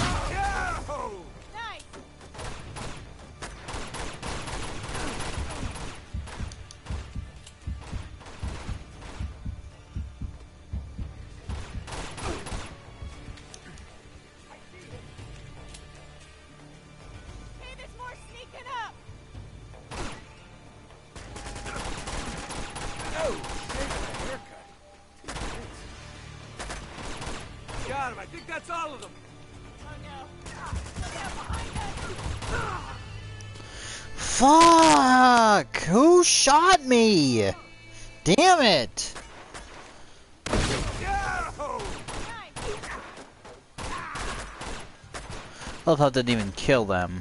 that's all of them. Fuck! Who shot me? Damn it! Love how it didn't even kill them.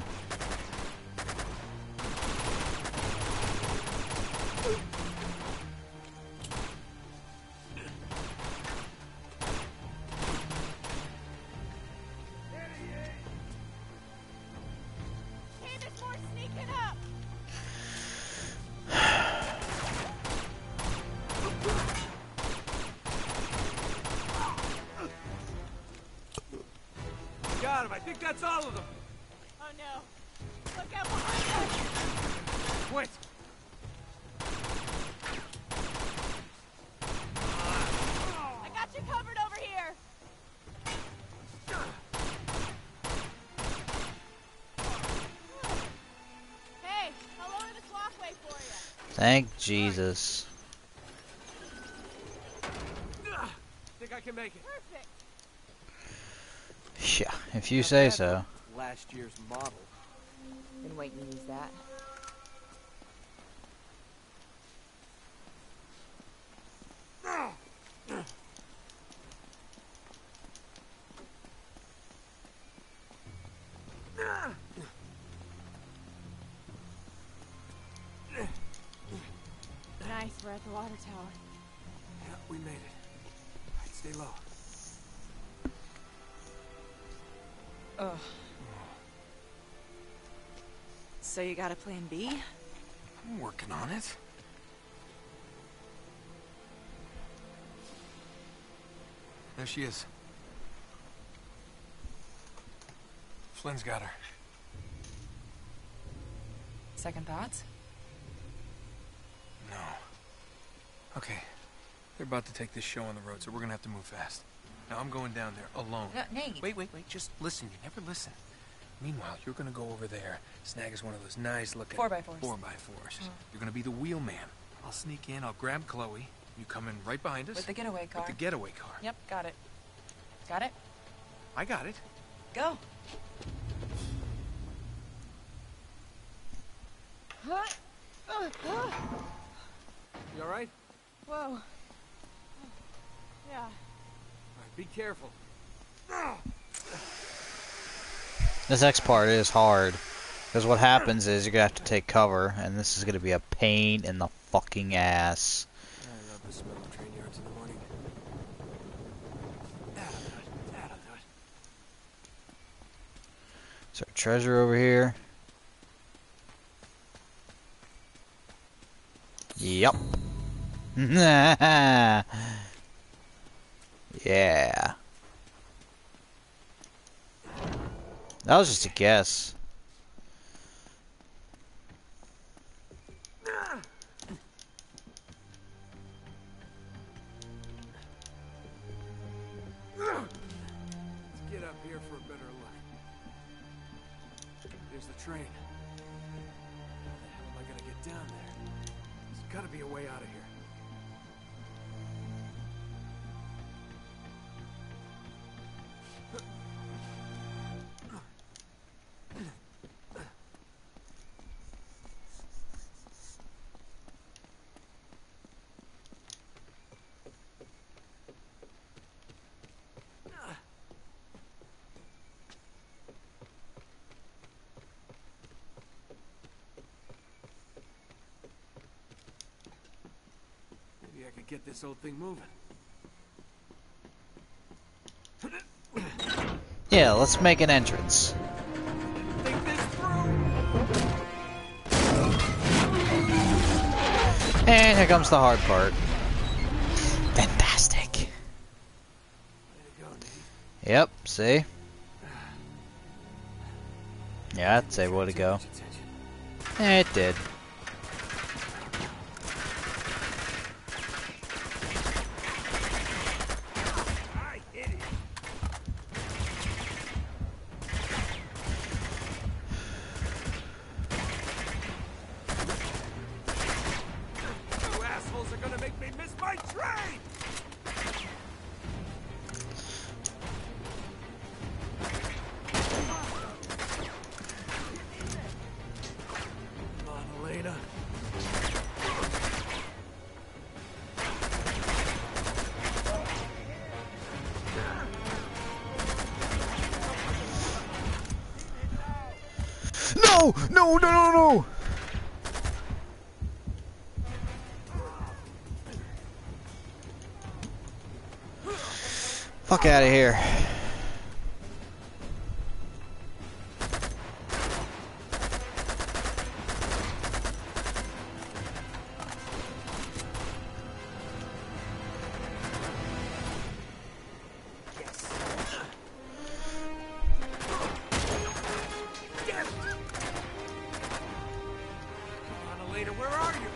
Got him. I think that's all of them. Oh no. Look out behind us! Wait. I got you covered over here! Hey, I'll lower this walkway for you. Thank Jesus. Think I can make it. Perfect. Yeah, if you say so. Last year's model. Been waiting to use that. Nice, we're at the water tower. Yeah, we made it. All right, stay low. Ugh. So you got a plan B? I'm working on it. There she is. Flynn's got her. Second thoughts? No. Okay. They're about to take this show on the road, so we're gonna have to move fast. Now I'm going down there alone. Nate. Wait. Just listen. You never listen. Meanwhile, you're gonna go over there, snag us one of those nice-looking 4x4s. 4x4s. You're gonna be the wheelman. I'll sneak in. I'll grab Chloe. You come in right behind us. With the getaway car. With the getaway car. Yep, got it. Got it? I got it. Go. You all right? Whoa. Yeah. All right. Be careful. This next part is hard. Because what happens is you're going to have to take cover, and this is going to be a pain in the fucking ass. I love the smell of train yards in the morning. That'll do it. That'll do it. Is there treasure over here? Yup. Yeah. That was just a guess. Let's get up here for a better look. There's the train. How am I gonna get down there? There's gotta be a way out of here. Maybe I could get this old thing moving. Yeah, let's make an entrance. Think this through. And here comes the hard part. Fantastic. Way to go, Nate. Yep, see? Yeah, I'd say way to go. Too much attention. It did. I hit it. You assholes are gonna make me miss my train! No! No, no, no, no! Fuck out of here. Where are you?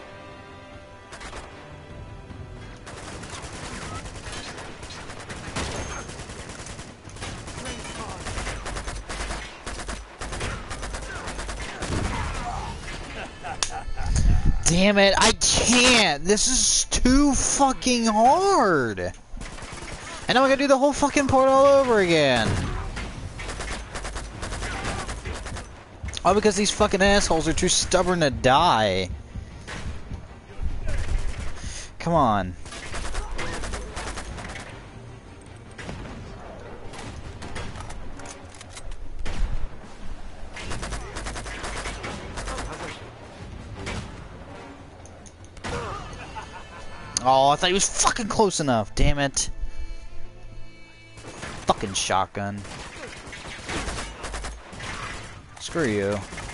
Damn it, I can't! This is too fucking hard! And now I gotta do the whole fucking part all over again! All because these fucking assholes are too stubborn to die. Come on. Oh, I thought he was fucking close enough. Damn it. Fucking shotgun. Screw you.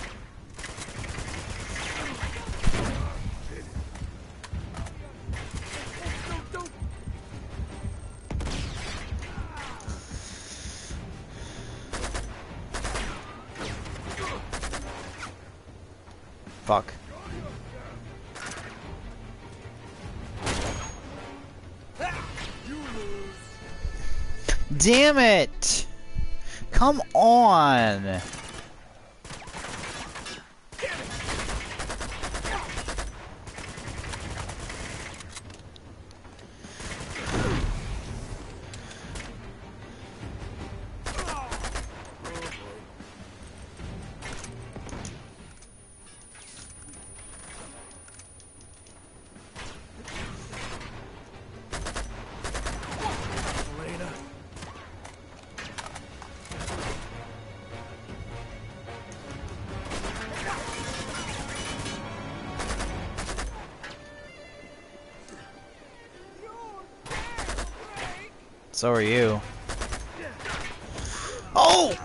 Fuck. Damn it! Come on! So are you. Oh!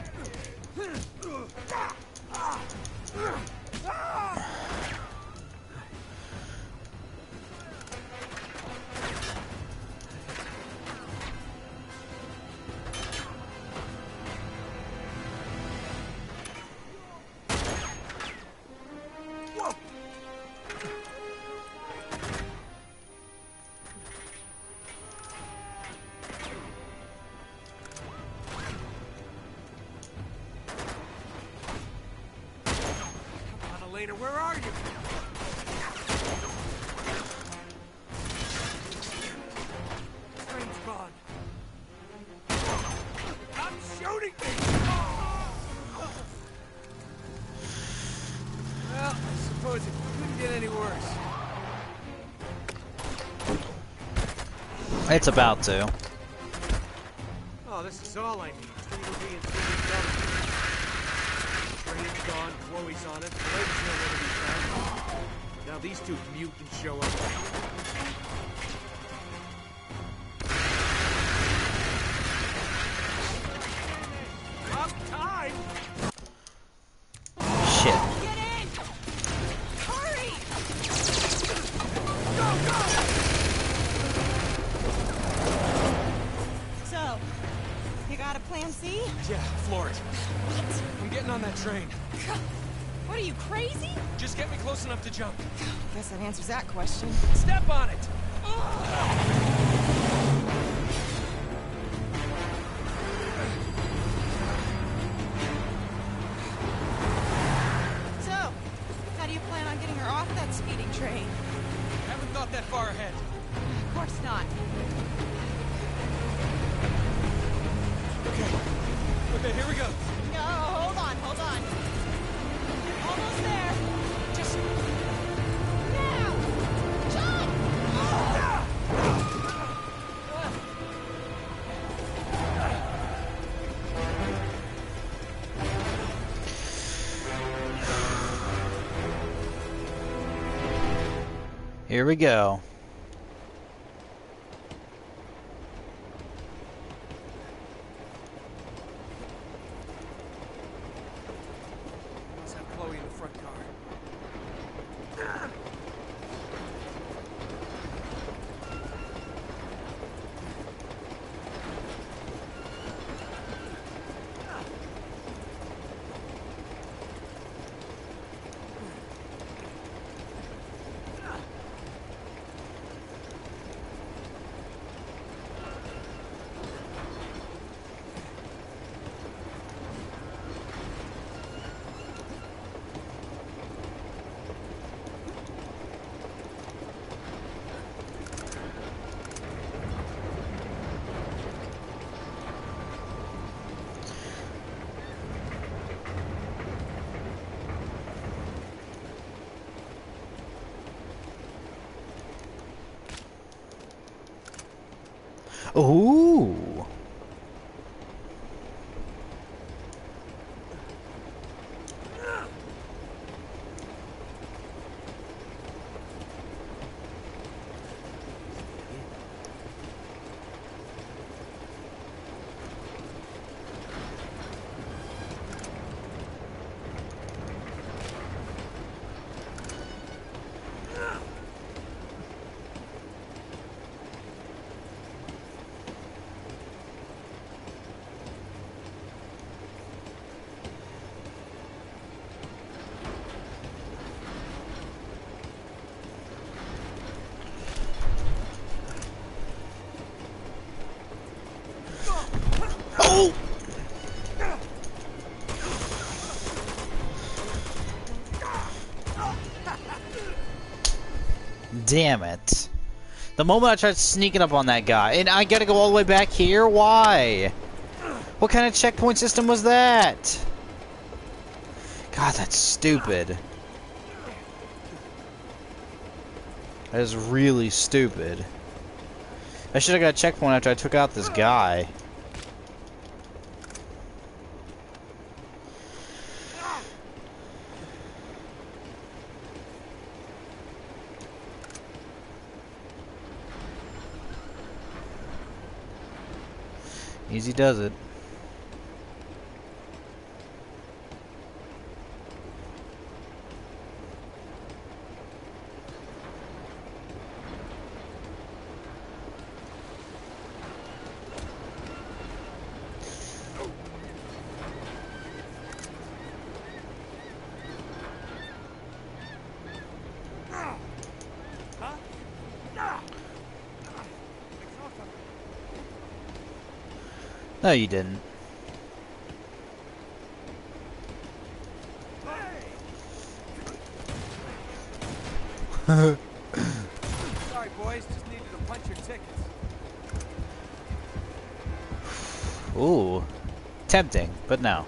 Where are you? Train's gone. I'm shooting me! Well, I suppose it couldn't get any worse. It's about to. Oh, this is all I need. Train's gone, Chloe's on it, the ladies know where to be found. Now these two mute and show up. Up time! Shit. Get in! Hurry! Go, go! So, you got a plan C? Yeah, floor it. I'm getting on that train. What are you, crazy? Just get me close enough to jump. Guess that answers that question. Step on it! So, how do you plan on getting her off that speeding train? Haven't thought that far ahead. Of course not. Okay, here we go. No, hold on, hold on. Almost there. Just... now! Jump! Here we go. Let's have Chloe in the front car. Ooh. Oh! Damn it. The moment I tried sneaking up on that guy, and I gotta go all the way back here? Why? What kind of checkpoint system was that? God, that's stupid. That is really stupid. I should have got a checkpoint after I took out this guy. Easy does it. No, you didn't. Sorry, boys. Just needed to punch your tickets. Ooh. Tempting, but no.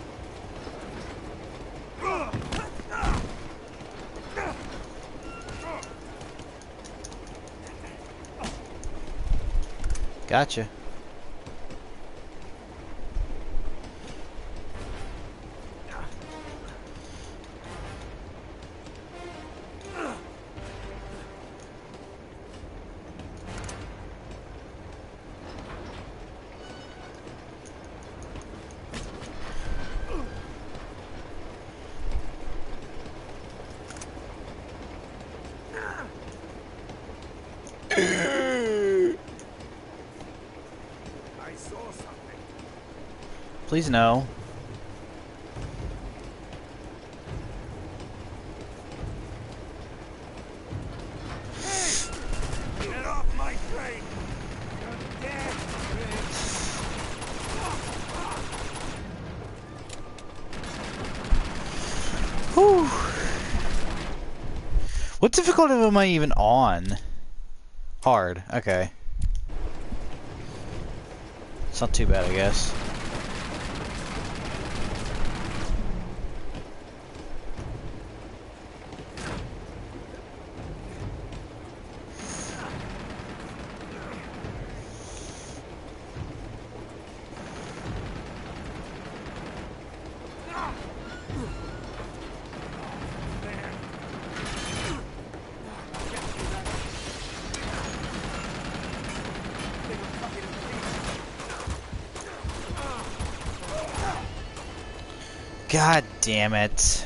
Gotcha. Please no. Get off my train! You're dead! Whew. What difficulty am I even on? Hard, okay. It's not too bad, I guess. God damn it.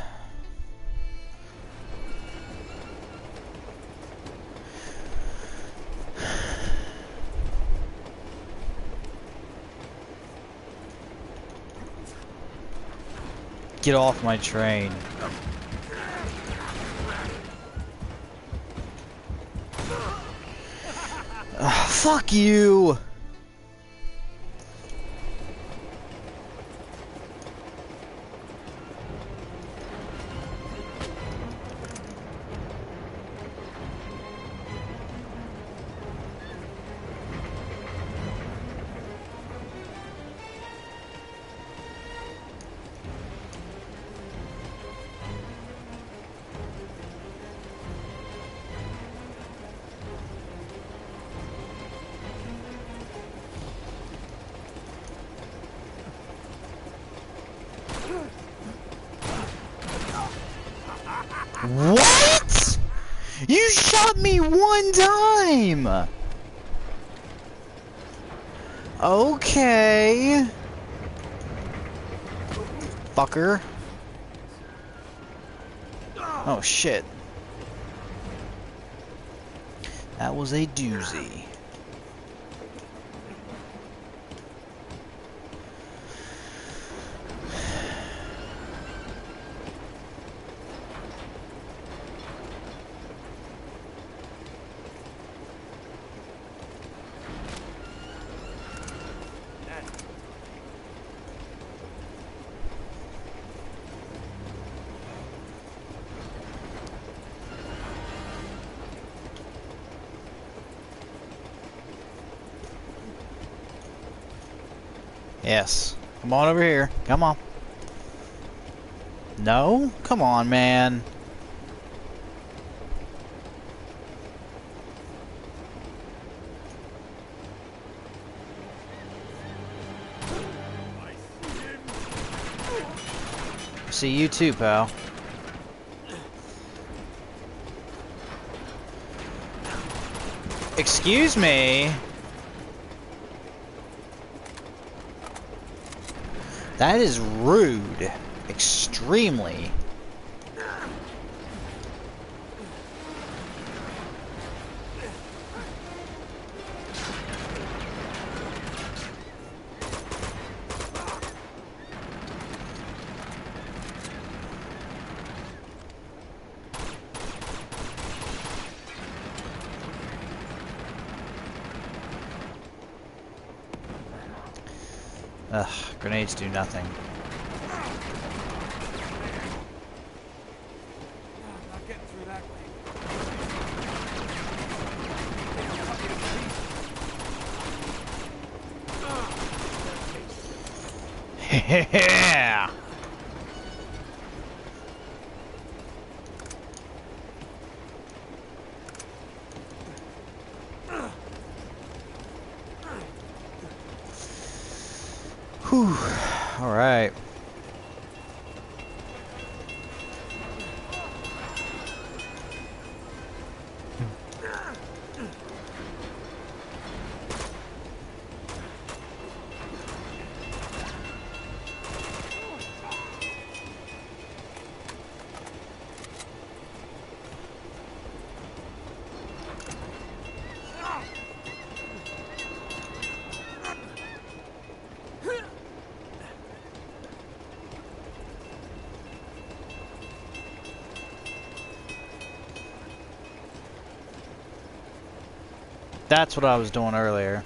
Get off my train. Ugh, fuck you! What? You shot me one time! Okay. Fucker. Oh shit. That was a doozy. Yes. Come on over here. Come on. No? Come on, man. See you too, pal. Excuse me. That is rude. Extremely. Ugh, grenades do nothing. Not getting through that way. Yeah. Whew. All right. That's what I was doing earlier.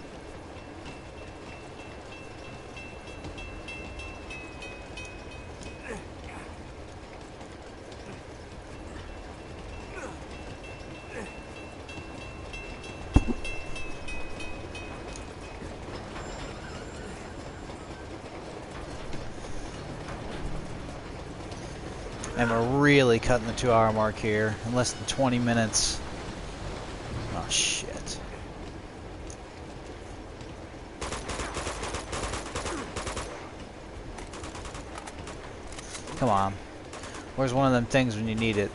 And we're really cutting the 2-hour mark here in less than 20 minutes. Oh shit. Come on. Where's one of them things when you need it?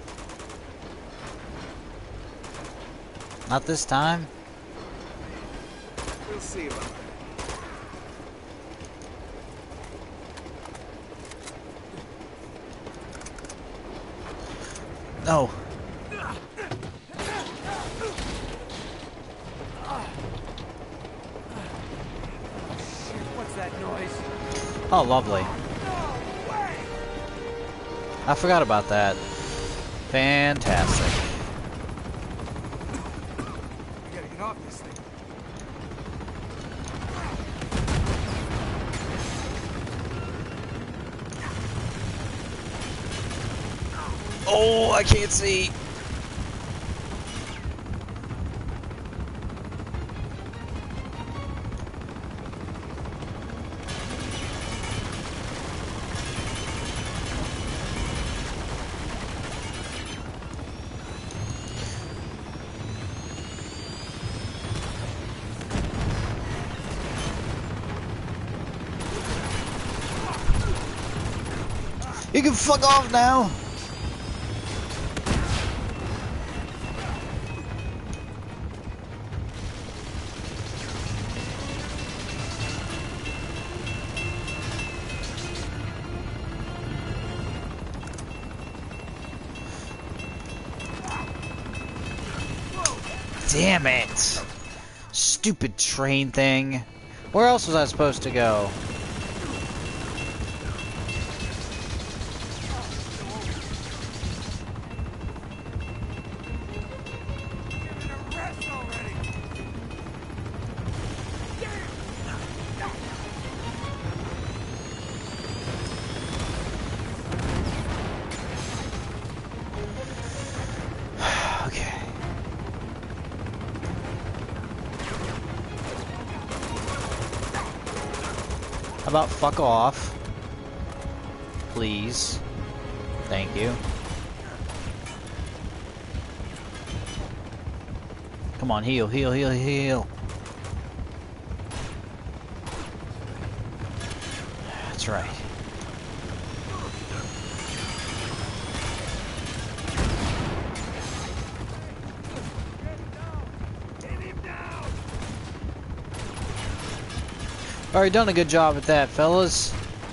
Not this time? We'll see about that. No. What's that noise? Oh, lovely. I forgot about that. Fantastic. We gotta get off this thing. Oh, I can't see. You can fuck off now. Damn it! Stupid train thing. Where else was I supposed to go? How about fuck off? Please. Thank you. Come on, heal, heal, heal, heal. That's right. Already done a good job at that, fellas.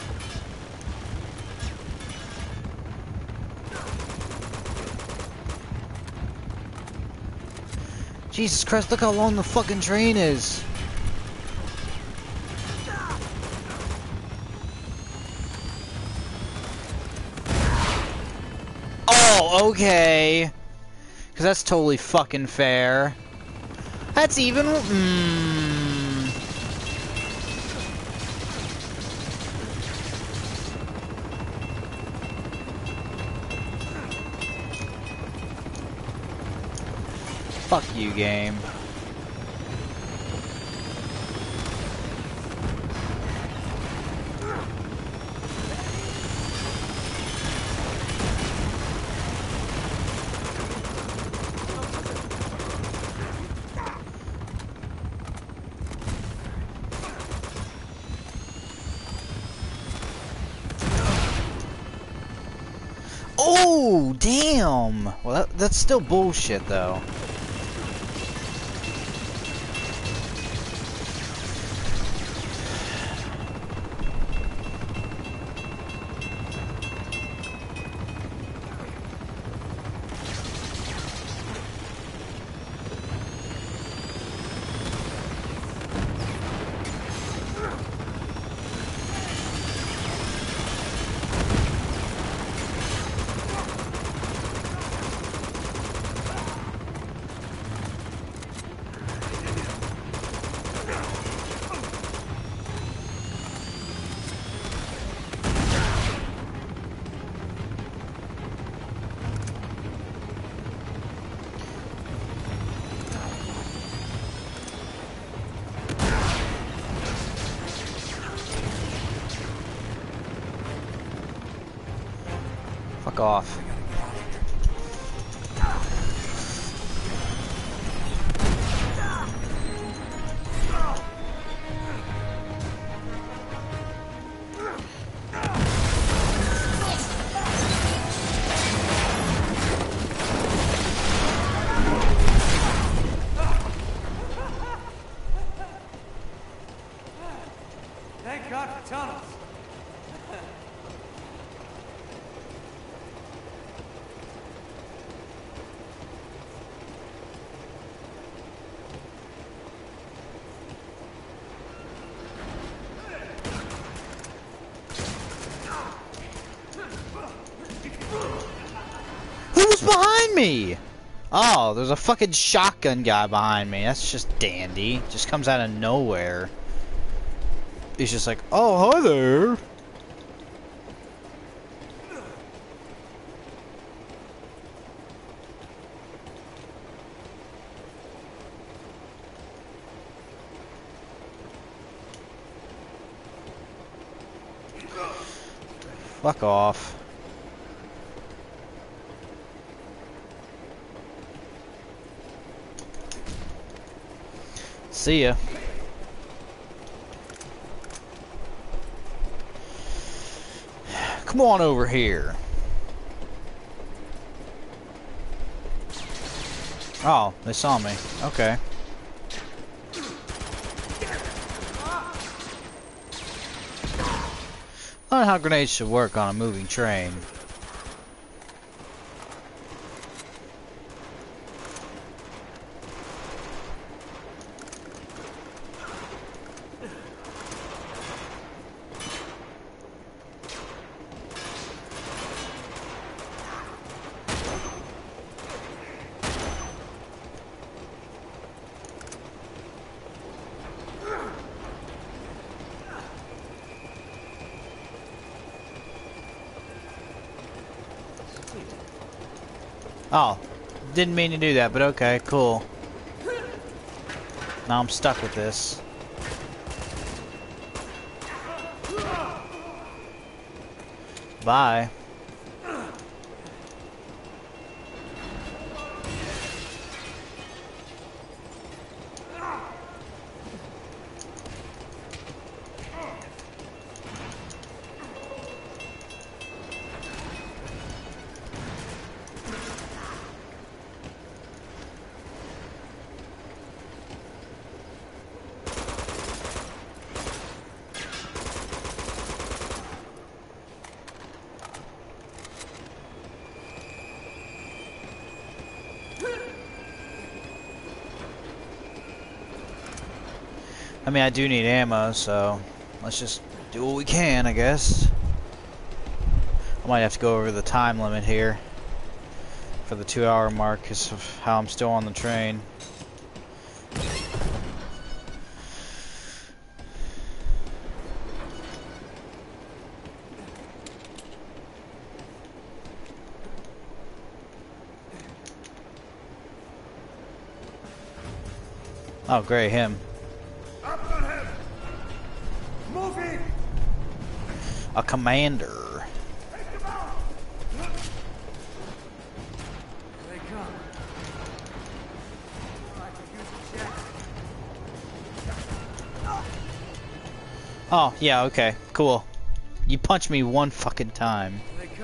Jesus Christ, look how long the fucking train is. Oh, okay. Because that's totally fucking fair. That's even... Fuck you, game. Oh, damn! Well, that's still bullshit, though. Fuck off. Thank God for tunnels. behind me? Oh, there's a fucking shotgun guy behind me. That's just dandy. Just comes out of nowhere. He's just like, oh, hi there. Fuck off. See ya. Come on over here. Oh, they saw me. Okay. I don't know how grenades should work on a moving train. Oh, didn't mean to do that, but okay, cool. Now I'm stuck with this. Bye. I mean, I do need ammo, so let's just do what we can, I guess. I might have to go over the time limit here for the 2-hour mark because of how I'm still on the train. Oh, great, him. A commander. Oh, yeah, okay, cool. You punched me one fucking time.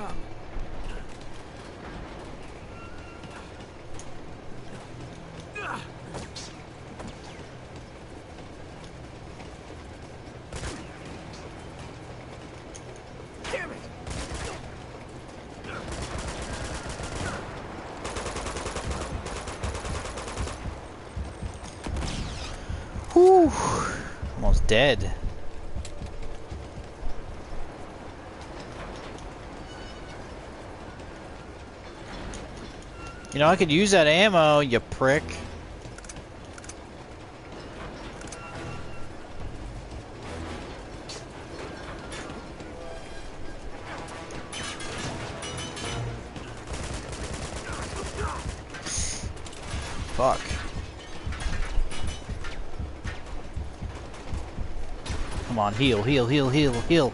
Whew, almost dead. You know, I could use that ammo, you prick. Fuck. Come on, heal, heal, heal, heal, heal.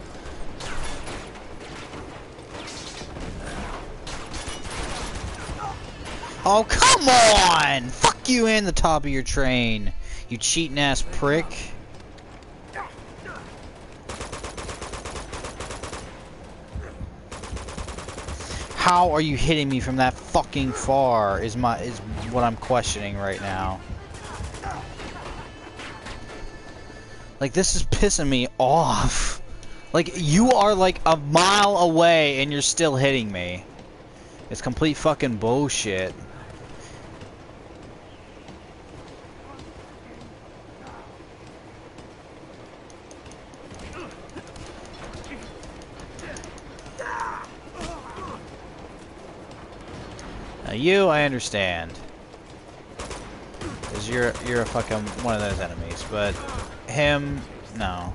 Oh, come on! Fuck you and the top of your train, you cheating ass prick. How are you hitting me from that fucking far is what I'm questioning right now. Like, this is pissing me off. Like, you are like a mile away and you're still hitting me. It's complete fucking bullshit. you, I understand. Cause you're a fucking one of those enemies, but him, no.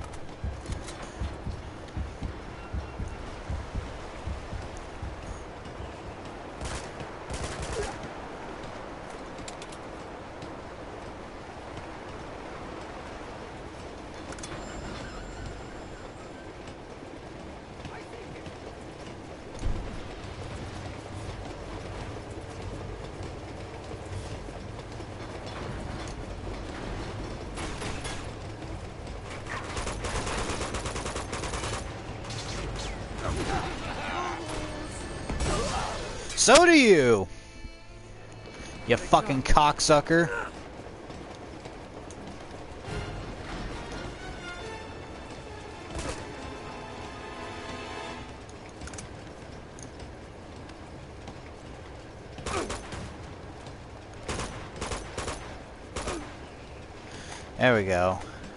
So do you! You fucking cocksucker. There we go.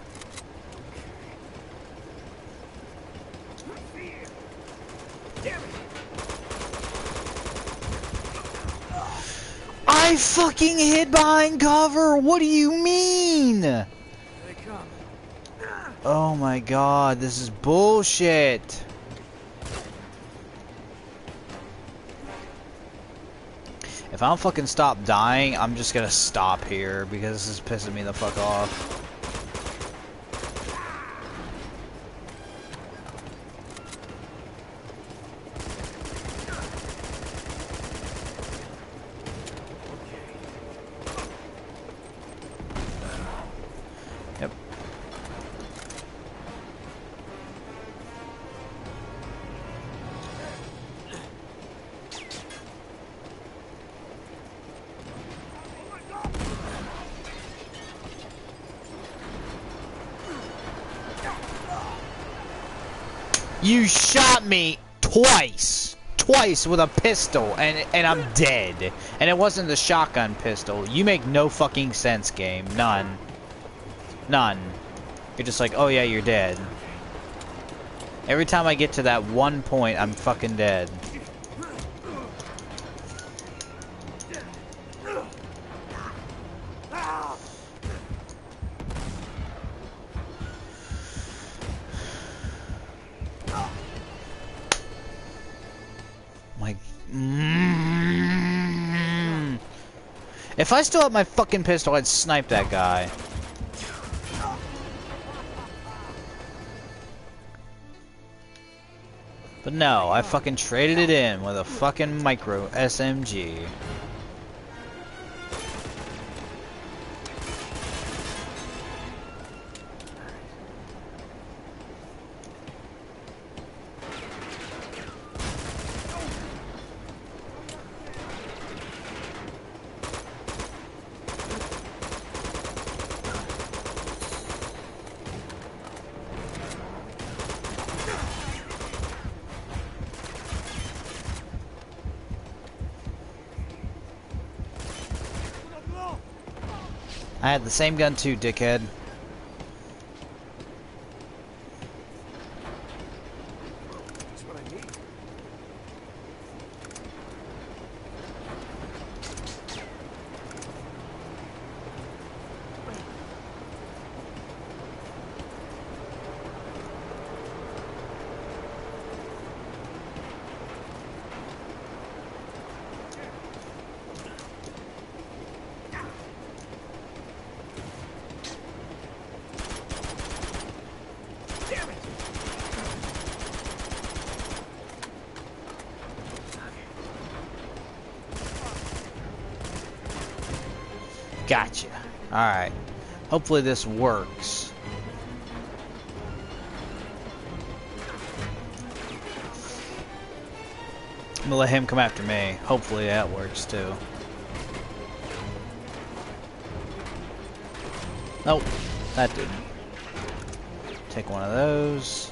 I fucking hid behind cover! What do you mean? Here they come. Oh my god, this is bullshit. If I don't fucking stop dying, I'm just gonna stop here because this is pissing me the fuck off. Yep. You shot me twice with a pistol, and I'm dead. And it wasn't the shotgun pistol. You make no fucking sense, game. None. None. You're just like, oh yeah, you're dead. Every time I get to that one point, I'm fucking dead. If I still had my fucking pistol, I'd snipe that guy. But no, I fucking traded it in with a fucking micro SMG. I had the same gun too, dickhead. That's what I need. Gotcha. Alright. Hopefully this works. I'm gonna let him come after me. Hopefully that works too. Nope. That didn't. Take one of those.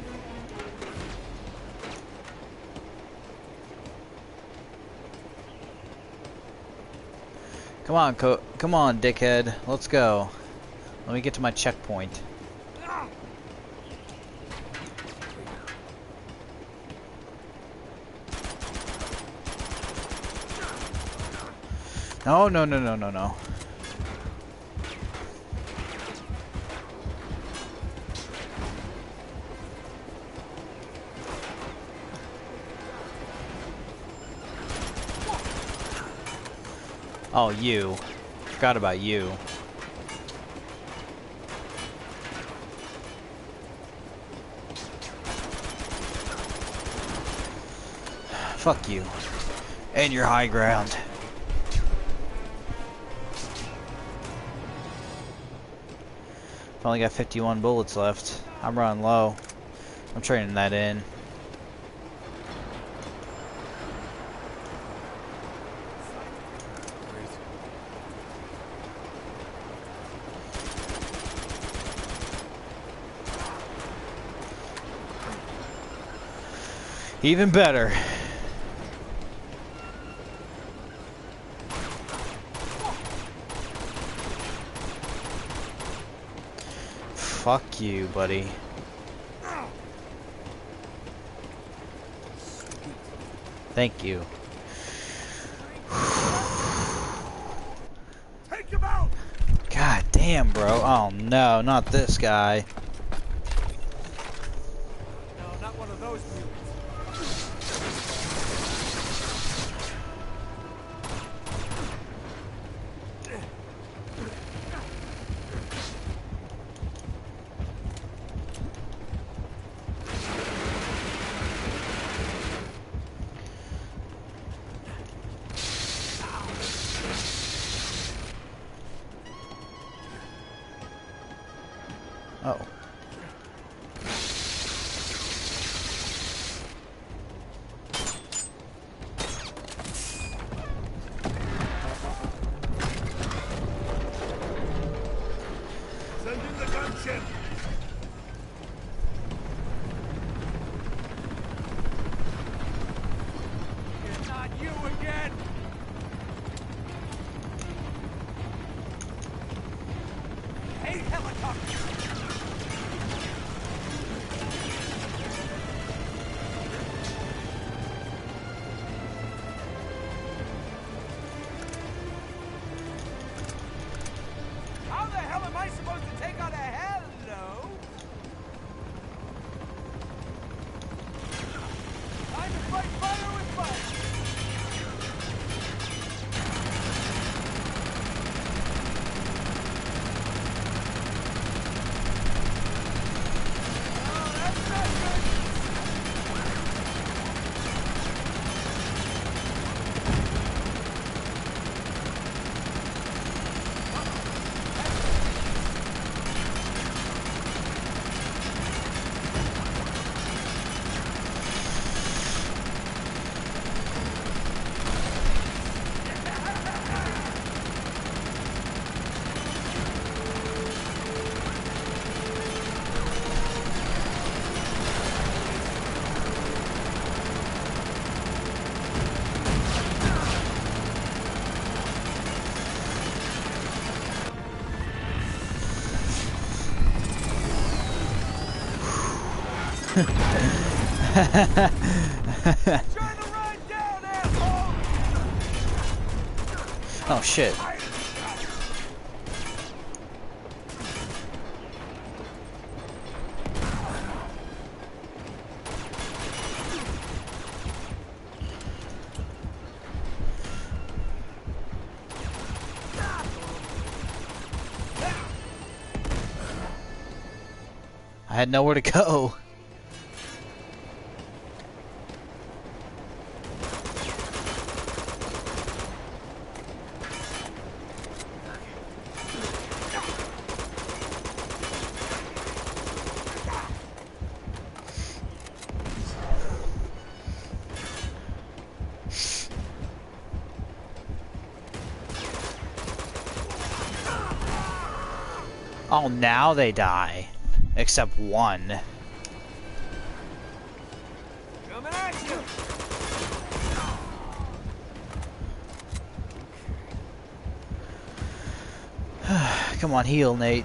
Come on, come on, dickhead. Let's go. Let me get to my checkpoint. No, no, no, no, no, no. Oh, you. Forgot about you. Fuck you. And your high ground. I've only got 51 bullets left. I'm running low. I'm trading that in. Even better. Fuck you, buddy. Thank you. Take him out! God damn, bro. Oh no, not this guy. No, not one of those mutants. Oh. Send in the gunship! It's not you again! Hey, helicopter! How the hell am I supposed to take on a hello? Time to fight fire with fire! Oh, that's not good! Oh shit. I had nowhere to go. Oh, now they die. Except one. Coming at you! Come on, heal, Nate.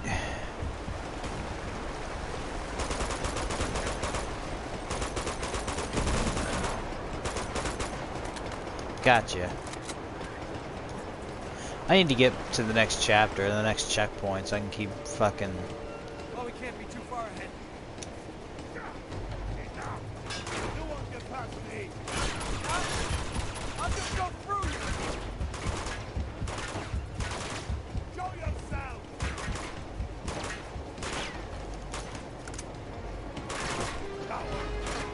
Gotcha. I need to get to the next chapter, the next checkpoint, so I can keep fucking... Oh, we can't be too far ahead. No one can pass me. I'll just go through you. Show yourself. Coward.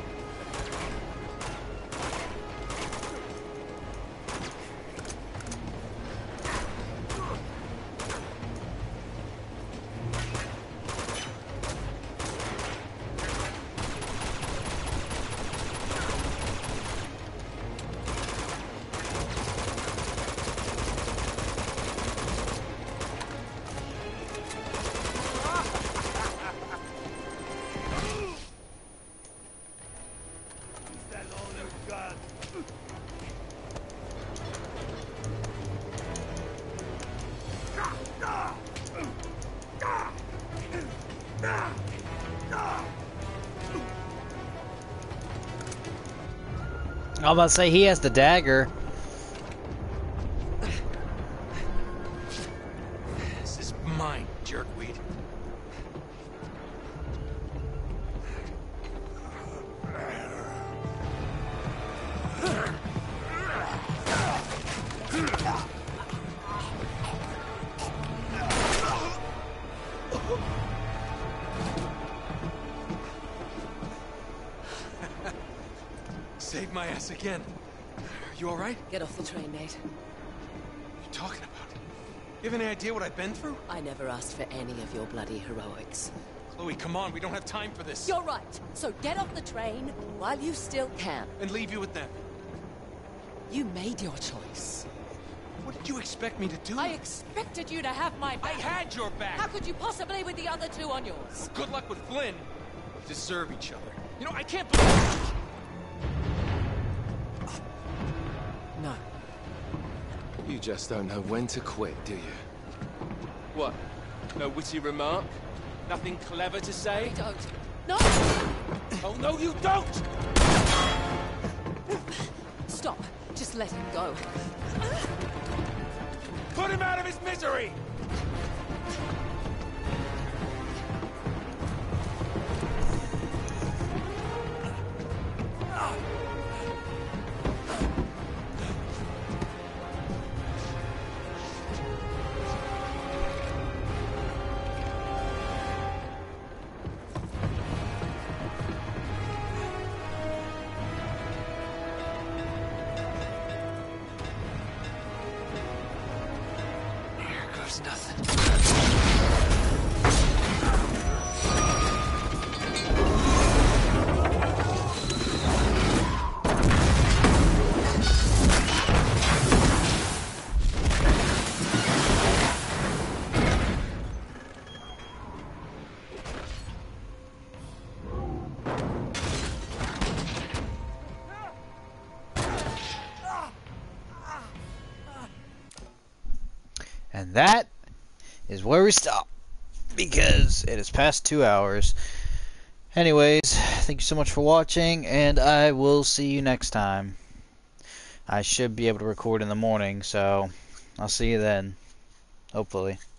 I was about to say, he has the dagger. This is mine, jerkweed. Saved my ass again. You all right? Get off the train, Nate. What are you talking about? You have any idea what I've been through? I never asked for any of your bloody heroics. Chloe, come on. We don't have time for this. You're right. So get off the train while you still can. And leave you with them. You made your choice. What did you expect me to do? I expected you to have my back. I had your back. How could you possibly with the other two on yours? Good luck with Flynn. We deserve each other. You know, I can't believe... No. You just don't know when to quit, do you? What? No witty remark? Nothing clever to say? I don't. No! Oh, no, you don't! Stop. Just let him go. Put him out of his misery! And that is where we stop, because it is past 2 hours. Anyways, thank you so much for watching, and I will see you next time. I should be able to record in the morning, so I'll see you then, hopefully.